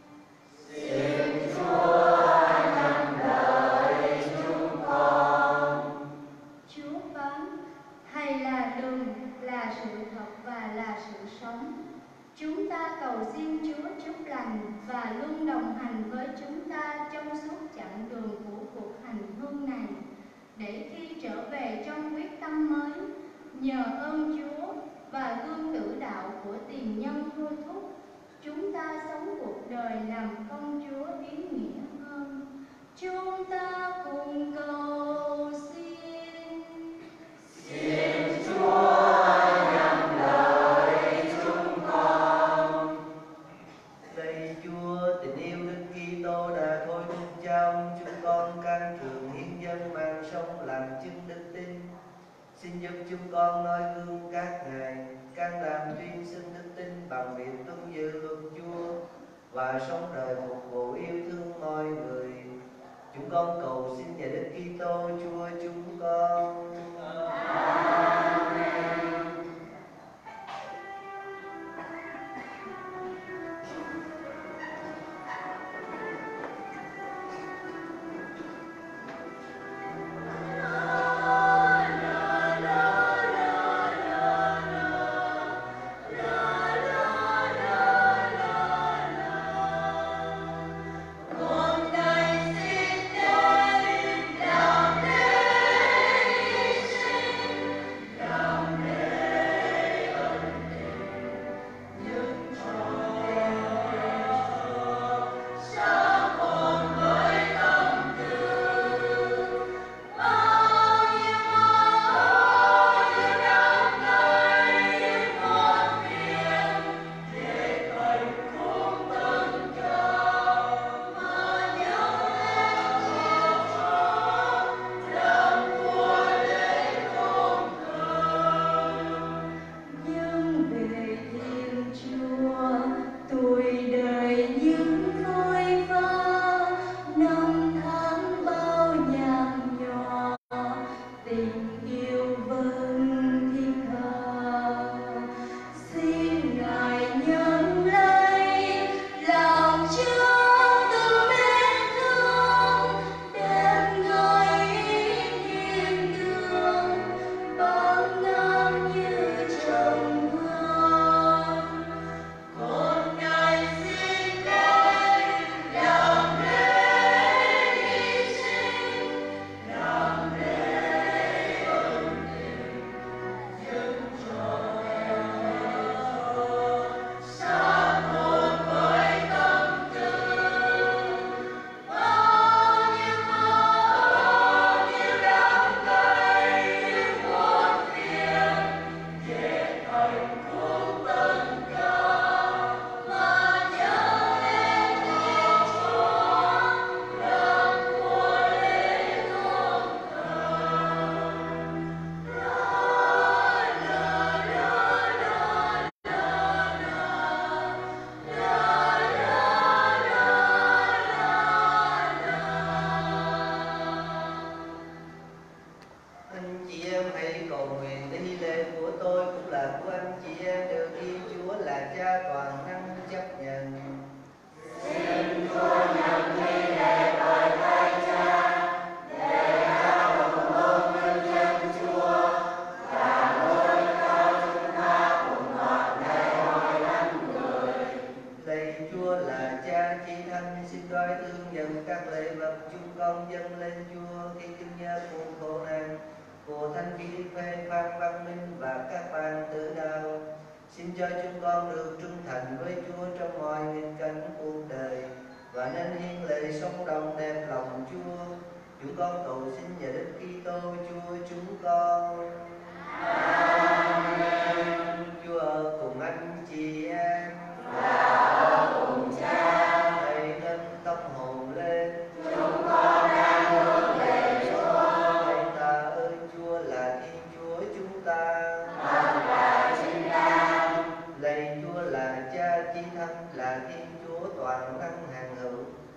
Xin Chúa nâng đợi chúng con. Chúa phán: Thầy là đường, là sự thật và là sự sống. Chúng ta cầu xin Chúa chúc lành và luôn đồng hành với chúng ta trong suốt chặng đường của cuộc hành hương này, để khi trở về trong quyết tâm mới, nhờ ơn Chúa và gương tử đạo của tiền nhân thôi thúc, chúng ta sống cuộc đời làm công Chúa ý nghĩa hơn. Chúng ta cùng cầu xin. Xin Chúa nhằm lời chúng con. Lạy Chúa, tình yêu Đức Kitô đã thôi thúc trong chúng con can trường hiến dân mang sống làm chứng đức tin. Xin giúp chúng con noi gương các ngài, can đảm tuyên xưng đức tin bằng việc tuân giữ luật Chúa và sống đời phục vụ yêu thương mọi người. Chúng con cầu xin nhờ Đức Kitô Chúa chúng con. Amen.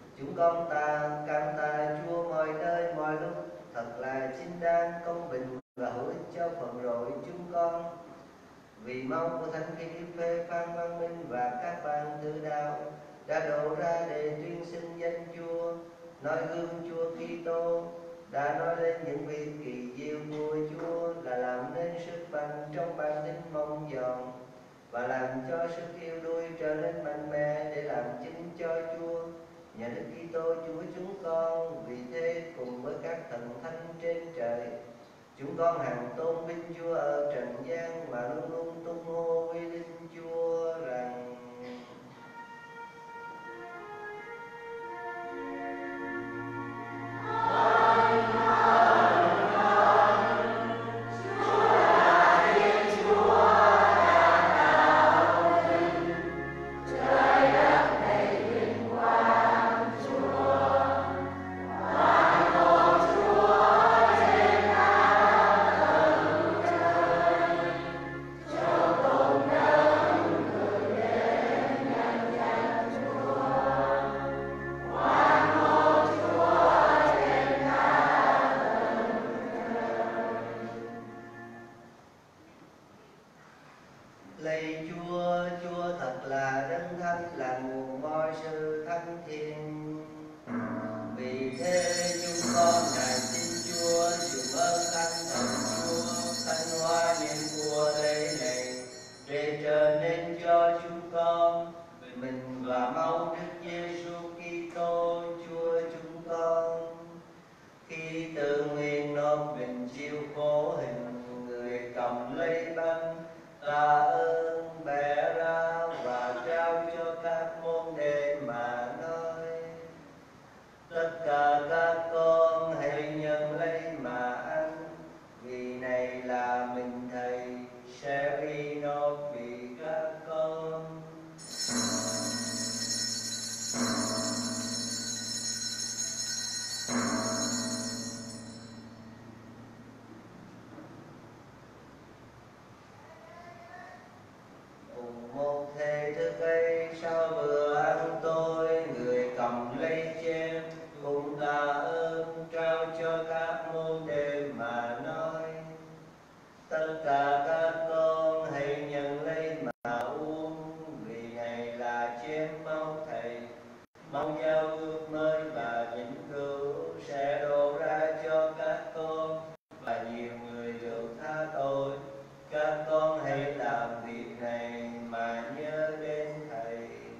Chúng con ta can ta Chúa mọi nơi mọi lúc, thật là chính đáng công bình và hữu ích cho phần rỗi chúng con. Vì máu của Thánh Philippe, Phan Văn Minh và các bạn tử đạo đã đổ ra để tuyên xưng danh Chúa, noi gương Chúa Kitô, đã nói lên những việc kỳ diệu của Chúa, là làm nên sức mạnh trong bản tính mong giòn và làm cho sức yêu đuối trở nên mạnh mẽ để làm chứng cho Chúa. Nhờ Đức Kitô Chúa chúng con, vì thế cùng với các thần thánh trên trời, chúng con hằng tôn vinh Chúa ở trần gian mà luôn luôn tung hô uy linh Chúa rằng: Lạy Chúa, Chúa thật là đấng thánh, là nguồn mọi sự thánh thiện. Vì thế chúng con nài xin Chúa dùng ơn Thánh Thần Chúa, thanh hóa những của lễ này để trở nên cho chúng con mình và máu Đức Giêsu Kitô Chúa chúng con. Khi tự nguyện nộp mình chịu khổ hình, người cầm lấy bánh tạ ơn bẻ ra và trao cho các môn đệ mà nói: tất cả các con hãy nhận lấy mà ăn, vì này là mình Thầy sẽ bị nộp vì các con. Một thể thức ấy, sau bữa ăn tối, người cầm lấy chén cùng tạ ơn trao cho các môn đệ mà nói: tất cả các con hãy nhận lấy mà uống, vì này là chén máu Thầy, máu giao ước mới và vĩnh cửu sẽ đổ ra cho các con và nhiều người được tha tội. Các con hãy làm việc này mà nhớ đến Thầy.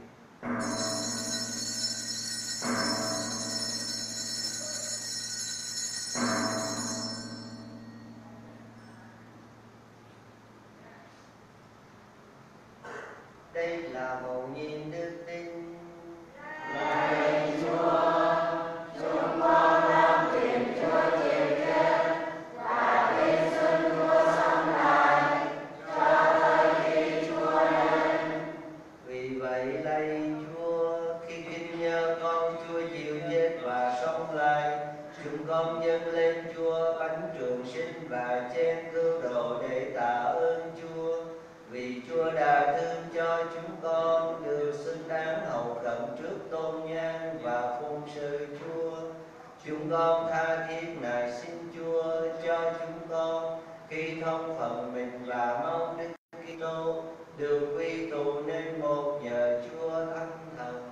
Đây là mầu nhiệm đức tin. Lạy Chúa, chúng con đang tìm Chúa chịu chết và tin xin Chúa sống lại cho tới khi Chúa đến. Vì vậy lạy Chúa, khi kính nhớ con Chúa chịu chết và sống lại, chúng con dâng lên Chúa bánh trường sinh và chén cứu độ để tạ ơn Chúa. Vì Chúa đã thương cho chúng con được xứng đáng hầu cận trước tôn nhan và phụng sự Chúa, chúng con tha thiết nài xin Chúa cho chúng con khi thông phần mình và máu Đức Kitô được quy tụ nên một nhờ Chúa Thánh Thần.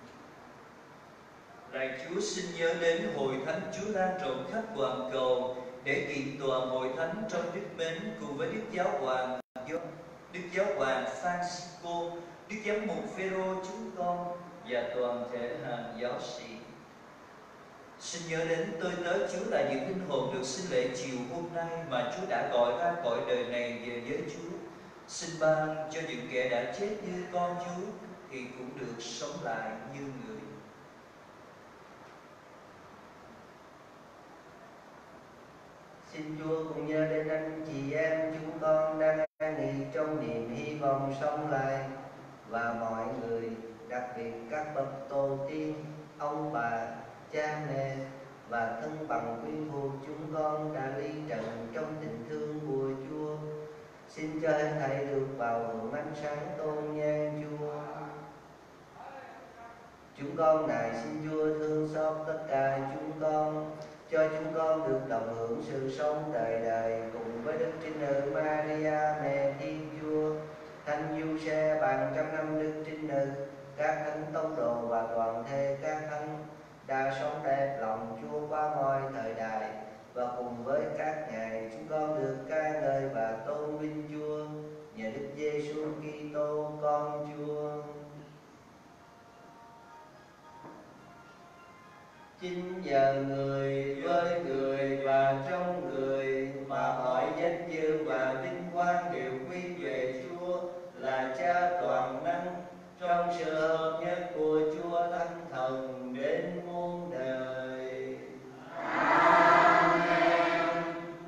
Lạy Chúa, xin nhớ đến hội thánh Chúa lan rộng khắp toàn cầu để kiện toàn hội thánh trong đức mến cùng với Đức Giáo Hoàng John, Đức Giáo Hoàng Francisco, Đức Giám mục Phêrô chúng con và toàn thể hàng giáo sĩ. Xin nhớ đến tôi tớ Chúa là những linh hồn được sinh lễ chiều hôm nay mà Chúa đã gọi ra cõi đời này về với Chúa. Xin ban cho những kẻ đã chết như con Chúa thì cũng được sống lại như người. Xin Chúa cùng nhớ đến anh chị em chúng con đang an nghỉ trong niềm hy vọng sống lại, và mọi người, đặc biệt các bậc tổ tiên, ông bà, cha mẹ và thân bằng quyến thuộc chúng con đã ly trần trong tình thương của Chúa. Xin cho hết thảy được vào hưởng ánh sáng tôn nhan Chúa. Chúng con nài xin Chúa thương xót tất cả chúng con, cho chúng con được đồng hưởng sự sống đời đời cùng với Đức Trinh Nữ Maria mẹ Thiên Chúa, Thánh Giuse bàn trăm năm Đức Trinh Nữ, các thánh tông đồ và toàn thể các thánh đã sống đẹp lòng Chúa qua mọi thời đại, và cùng với các ngài chúng con được ca ngợi và tôn vinh Chúa nhờ Đức Giêsu Kitô con Chúa. Chính nhờ người, với người và trong người mà mọi danh dự và vinh quang đều quy về Chúa là Cha toàn năng, trong sự hợp nhất của Chúa Thánh Thần đến muôn đời. Amen.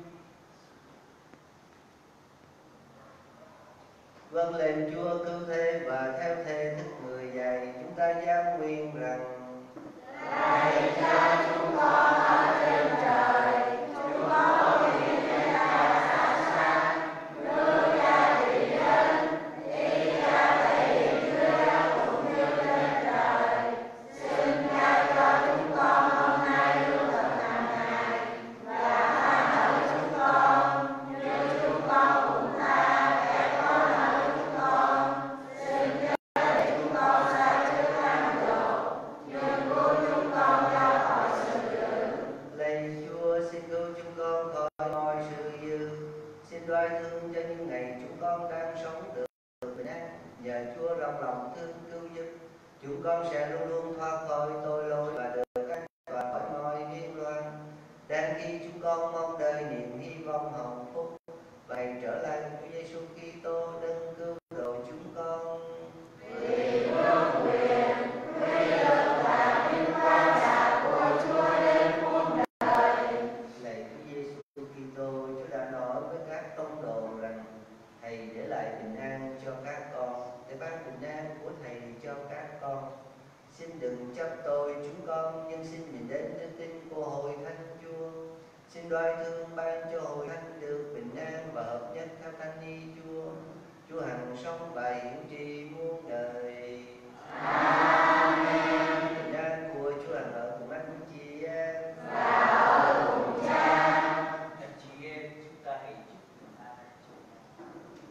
Vâng lệnh Chúa cứu thế và theo thế thức người dạy, chúng ta giám nguyện rằng: Lạy Cha chúng con ở trên trời, chúng con nguyện danh Ngài sáng sáng, nước Cha trị đến, ý Cha thể hiện dưới đất cũng như trên trời. Xin Cha cho chúng con hôm nay lương thực hàng ngày, và tha nợ chúng con như chúng con cũng tha kẻ có nợ chúng con. Xin chớ để chúng con sa trước tham dụ, nhưng cứu chúng con ra khỏi sự dữ. Lạy Chúa, xin cứu chúng con khỏi mọi sự dữ. Xin đoái thương cho những ngày chúng con đang sống được bình an. Nhờ Chúa rộng lòng thương cứu giúp, chúng con sẽ luôn luôn thoát khỏi tội lỗi và được an toàn khỏi mọi điên loạn. Đang khi chúng con mong đợi niềm hy vọng hồng phúc và ngày trở lại của Chúa Giêsu Kitô đấng cứu độ chúng con. Vì vương quyền, uy lực và vinh quang là của Chúa đến muôn đời. Lạy Chúa Giêsu Kitô, Chúa đã nói với các tông đồ rằng: Thầy để lại bình an cho các con, để ban bình an của Thầy cho các con. Xin đừng chấp tôi chúng con, nhưng xin nhìn đến đức tin của Hội Thánh Chúa. Xin đoái thương ban cho Hội Thánh được bình an và hợp nhất theo Thánh ý Chúa. Chúa hằng sống và hiển trị muôn đời. Amen. Bình an của Chúa hằng ở cùng anh chị em. Và ở cùng Cha. Anh chị em, chúng ta hãy chúc bình an cho nhau.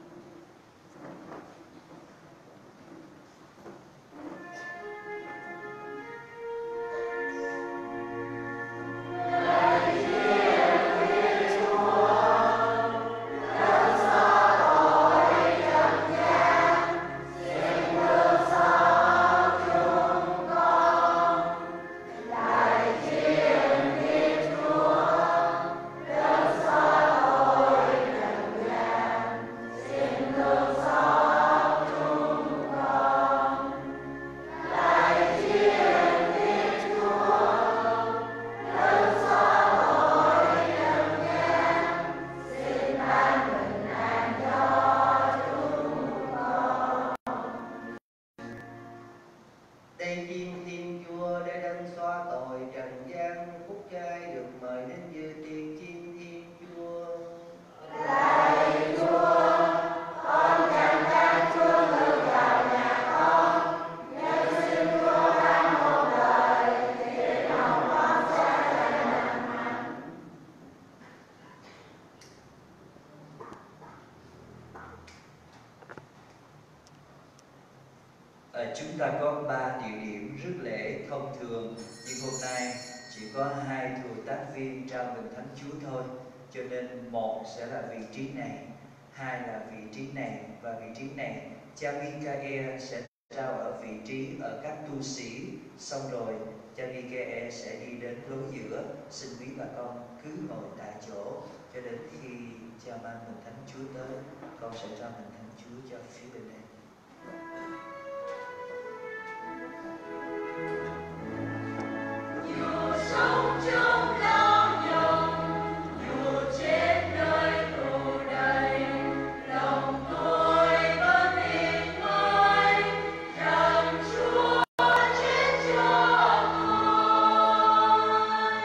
Đây chiên Thiên Chúa để đấng xóa tội trần gian, phúc trai được mời đến dự tiệc chiên Thiên Chúa. Lạy Chúa, con chẳng can Chúa ngự vào nhà con, nhưng xin Chúa ban một lời, thì lòng con sẽ dần nặng hẳn. À, chúng ta có ba địa điểm rước lễ thông thường, nhưng hôm nay chỉ có hai thừa tác viên trao bình thánh Chúa thôi, cho nên một sẽ là vị trí này, hai là vị trí này, và vị trí này cha Michael sẽ trao ở vị trí ở các tu sĩ. Xong rồi cha Michael sẽ đi đến lối giữa. Xin quý bà con cứ ngồi tại chỗ cho đến khi cha mang bình thánh Chúa tới, con sẽ trao bình thánh Chúa cho phía bên này. Dù sống trong lao nhọc, dù chết nơi tù đầy, lòng tôi vẫn tin mãi rằng Chúa chết cho tôi.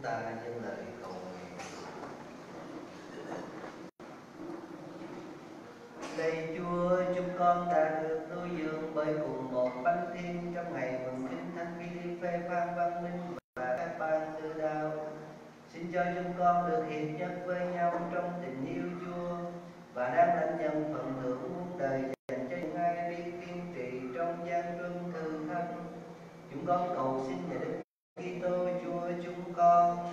ta dâng lời cầu nguyện. Lạy Chúa, chúng con đã được nuôi dưỡng bởi cùng một bánh tim trong ngày mừng Kinh Thánh Philippe, Phan Văn Minh và các ban tư đạo. Xin cho chúng con được hiệp nhất với nhau trong tình yêu Chúa và đang lãnh nhận phần thưởng muôn đời dành cho những ai biết kiên trì trong gian truân thử thách. Chúng con cầu xin nhờ Đức Kitô Chúa chúng con.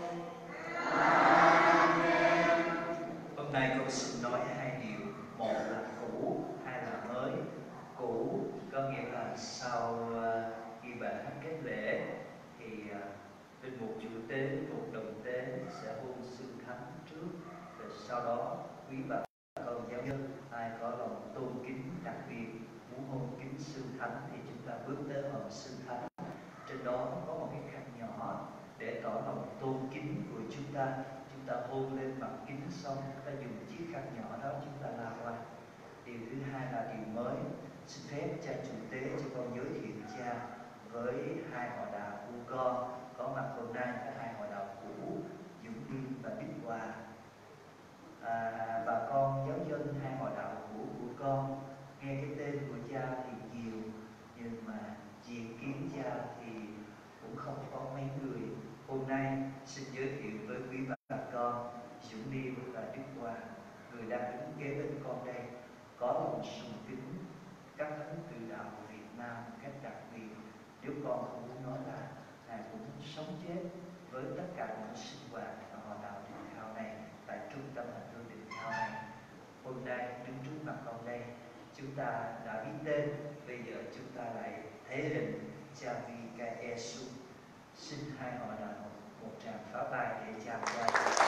Amen. Hôm nay con xin nói hai điều, một là cũ, hai là mới. Cũ có nghĩa là sau khi bạn hát kết lễ thì linh mục chủ tế, một đồng tế sẽ hôn xưng thánh trước, rồi sau đó quý bà con giáo dân ai có lòng tôn kính đặc biệt muốn hôn kính xưng thánh thì chúng ta bước tới hòm xưng thánh. Trên đó có một cái khăn nhỏ để tỏ lòng tôn kính của chúng ta. Chúng ta hôn lên mặt kính xong, ta dùng chiếc khăn nhỏ đó chúng ta la qua. Điều thứ hai là điều mới. Xin phép cha chủ tế cho con giới thiệu cha với hai họ đạo của con có mặt hôm nay, là hai họ đạo cũ, Dũng Điên và Bích Hòa. À, bà con giáo dân hai họ đạo cũ của con nghe cái tên của cha thì nhiều, nhưng mà diện kiến cha thì cũng không có mấy người. Hôm nay xin giới thiệu với quý bà con Dũng Điên và Bích Hòa, người đang đứng kế bên con đây, có lòng sùng kính các thánh từ đạo của Việt Nam cách đặc biệt. Nếu con không muốn nói là Ngài cũng sống chết với tất cả những sinh hoạt ở họ đạo Đình Khao này, tại trung tâm hạt hương Đình Khao này. Hôm nay đứng trước mặt con đây, chúng ta đã biết tên, bây giờ chúng ta lại thể hình cha Vi Ca Giêsu. Xin hai họ đạo một tràng pháo tay để chào cha.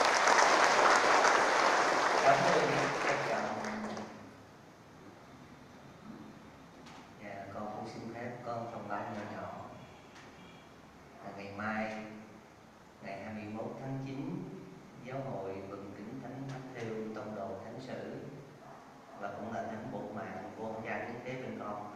Cảm ơn các bạn. Dạ, con cũng xin phép con thông báo nhỏ nhỏ là ngày mai, ngày hai mươi mốt tháng chín, giáo hội vừng kính thánh Matthew tông đồ thánh sử và cũng là thánh bộ mạng của ông cha đứng kế bên con.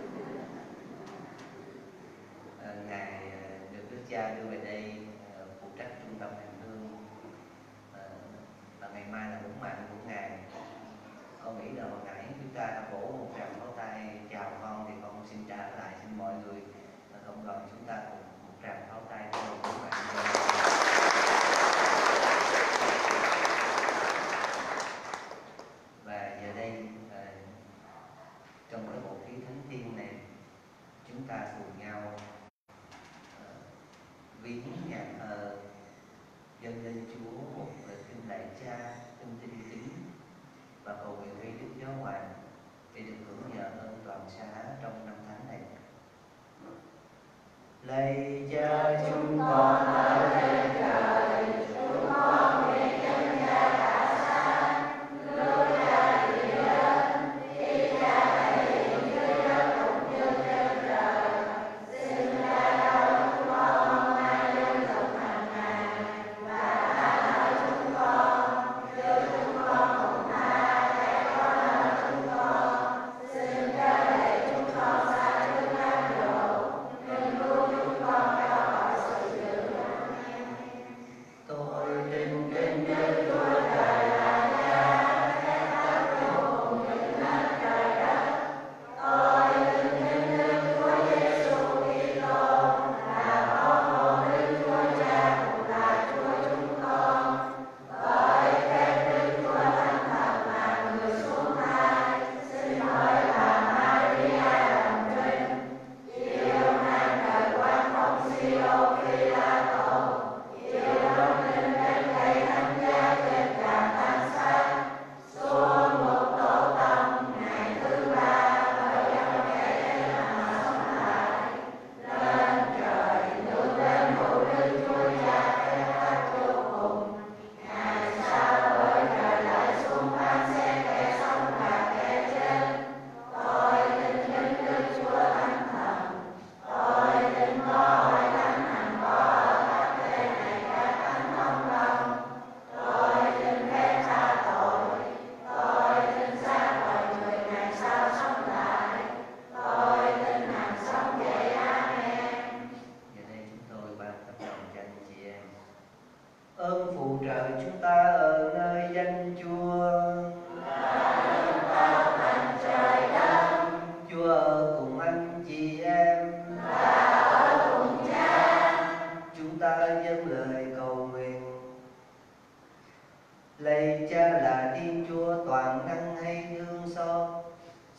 À, ngài được Đức Cha đưa về đây uh, phụ trách trung tâm hành hương, uh, và ngày mai là bổn mạng của ngài. Con nghĩ là hồi nãy chúng ta đã vỗ một tràng pháo tay chào con thì con xin trả lại, xin mọi người cộng đồng chúng ta cùng một tràng pháo tay cho bổn mạng. Và giờ đây uh, trong cái bộ khí thánh thiên này, chúng ta cùng nhau uh, viếng nhà thờ dâng lên Chúa một lời kinh lạy Cha trong tinh kính và cầu nguyện với Đức Giáo Hoàng để được hưởng nhờ ơn toàn xá trong năm tháng này. Lạy Cha chúng con ở trên trời, chúng con nguyện dâng cha cả sáng, nước cha thì đến, khi cha thể hiện dưới đất cũng như trên trời. Xin cha cho chúng con hôm nay lương thực hàng ngày và tha lỗi chúng con, như chúng con cũng tha kẻ có lỗi chúng con. Xin cha để chúng con xa trước ác độ, nhưng cứu chúng con ra khỏi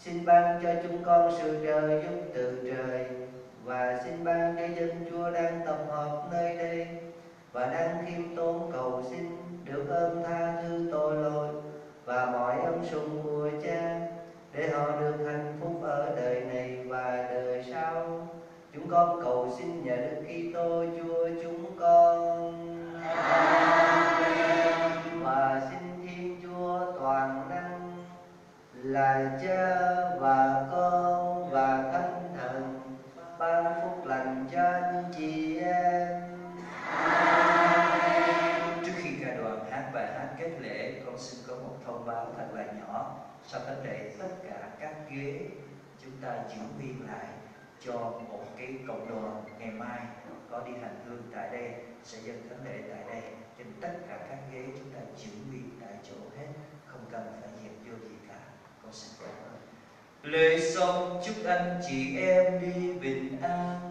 Xin ban cho chúng con sự trợ giúp từ trời, và xin ban cho dân Chúa đang tập hợp nơi đây và đang khiêm tốn cầu xin được ơn tha thứ tội lỗi và mọi ân sủng của Cha, để họ được hạnh phúc ở đời này và đời sau. Chúng con cầu xin nhờ Đức Kitô Chúa chúng con. Amen. Và xin Thiên Chúa toàn năng là Cha và Con và Thánh Thần ban phúc lành cho anh chị em. Amen. Trước khi ca đoàn hát bài hát kết lễ, con xin có một thông báo thật là nhỏ. Sau thánh lễ, tất cả các ghế chúng ta giữ nguyên lại cho một cái cộng đoàn ngày mai có đi hành hương tại đây, sẽ dâng thánh lễ tại đây. Trên tất cả các ghế chúng ta giữ nguyên tại chỗ hết, không cần phải dẹp vô gì cả. Con xin cảm ơn. Lời xong chúc anh chị em đi bình an.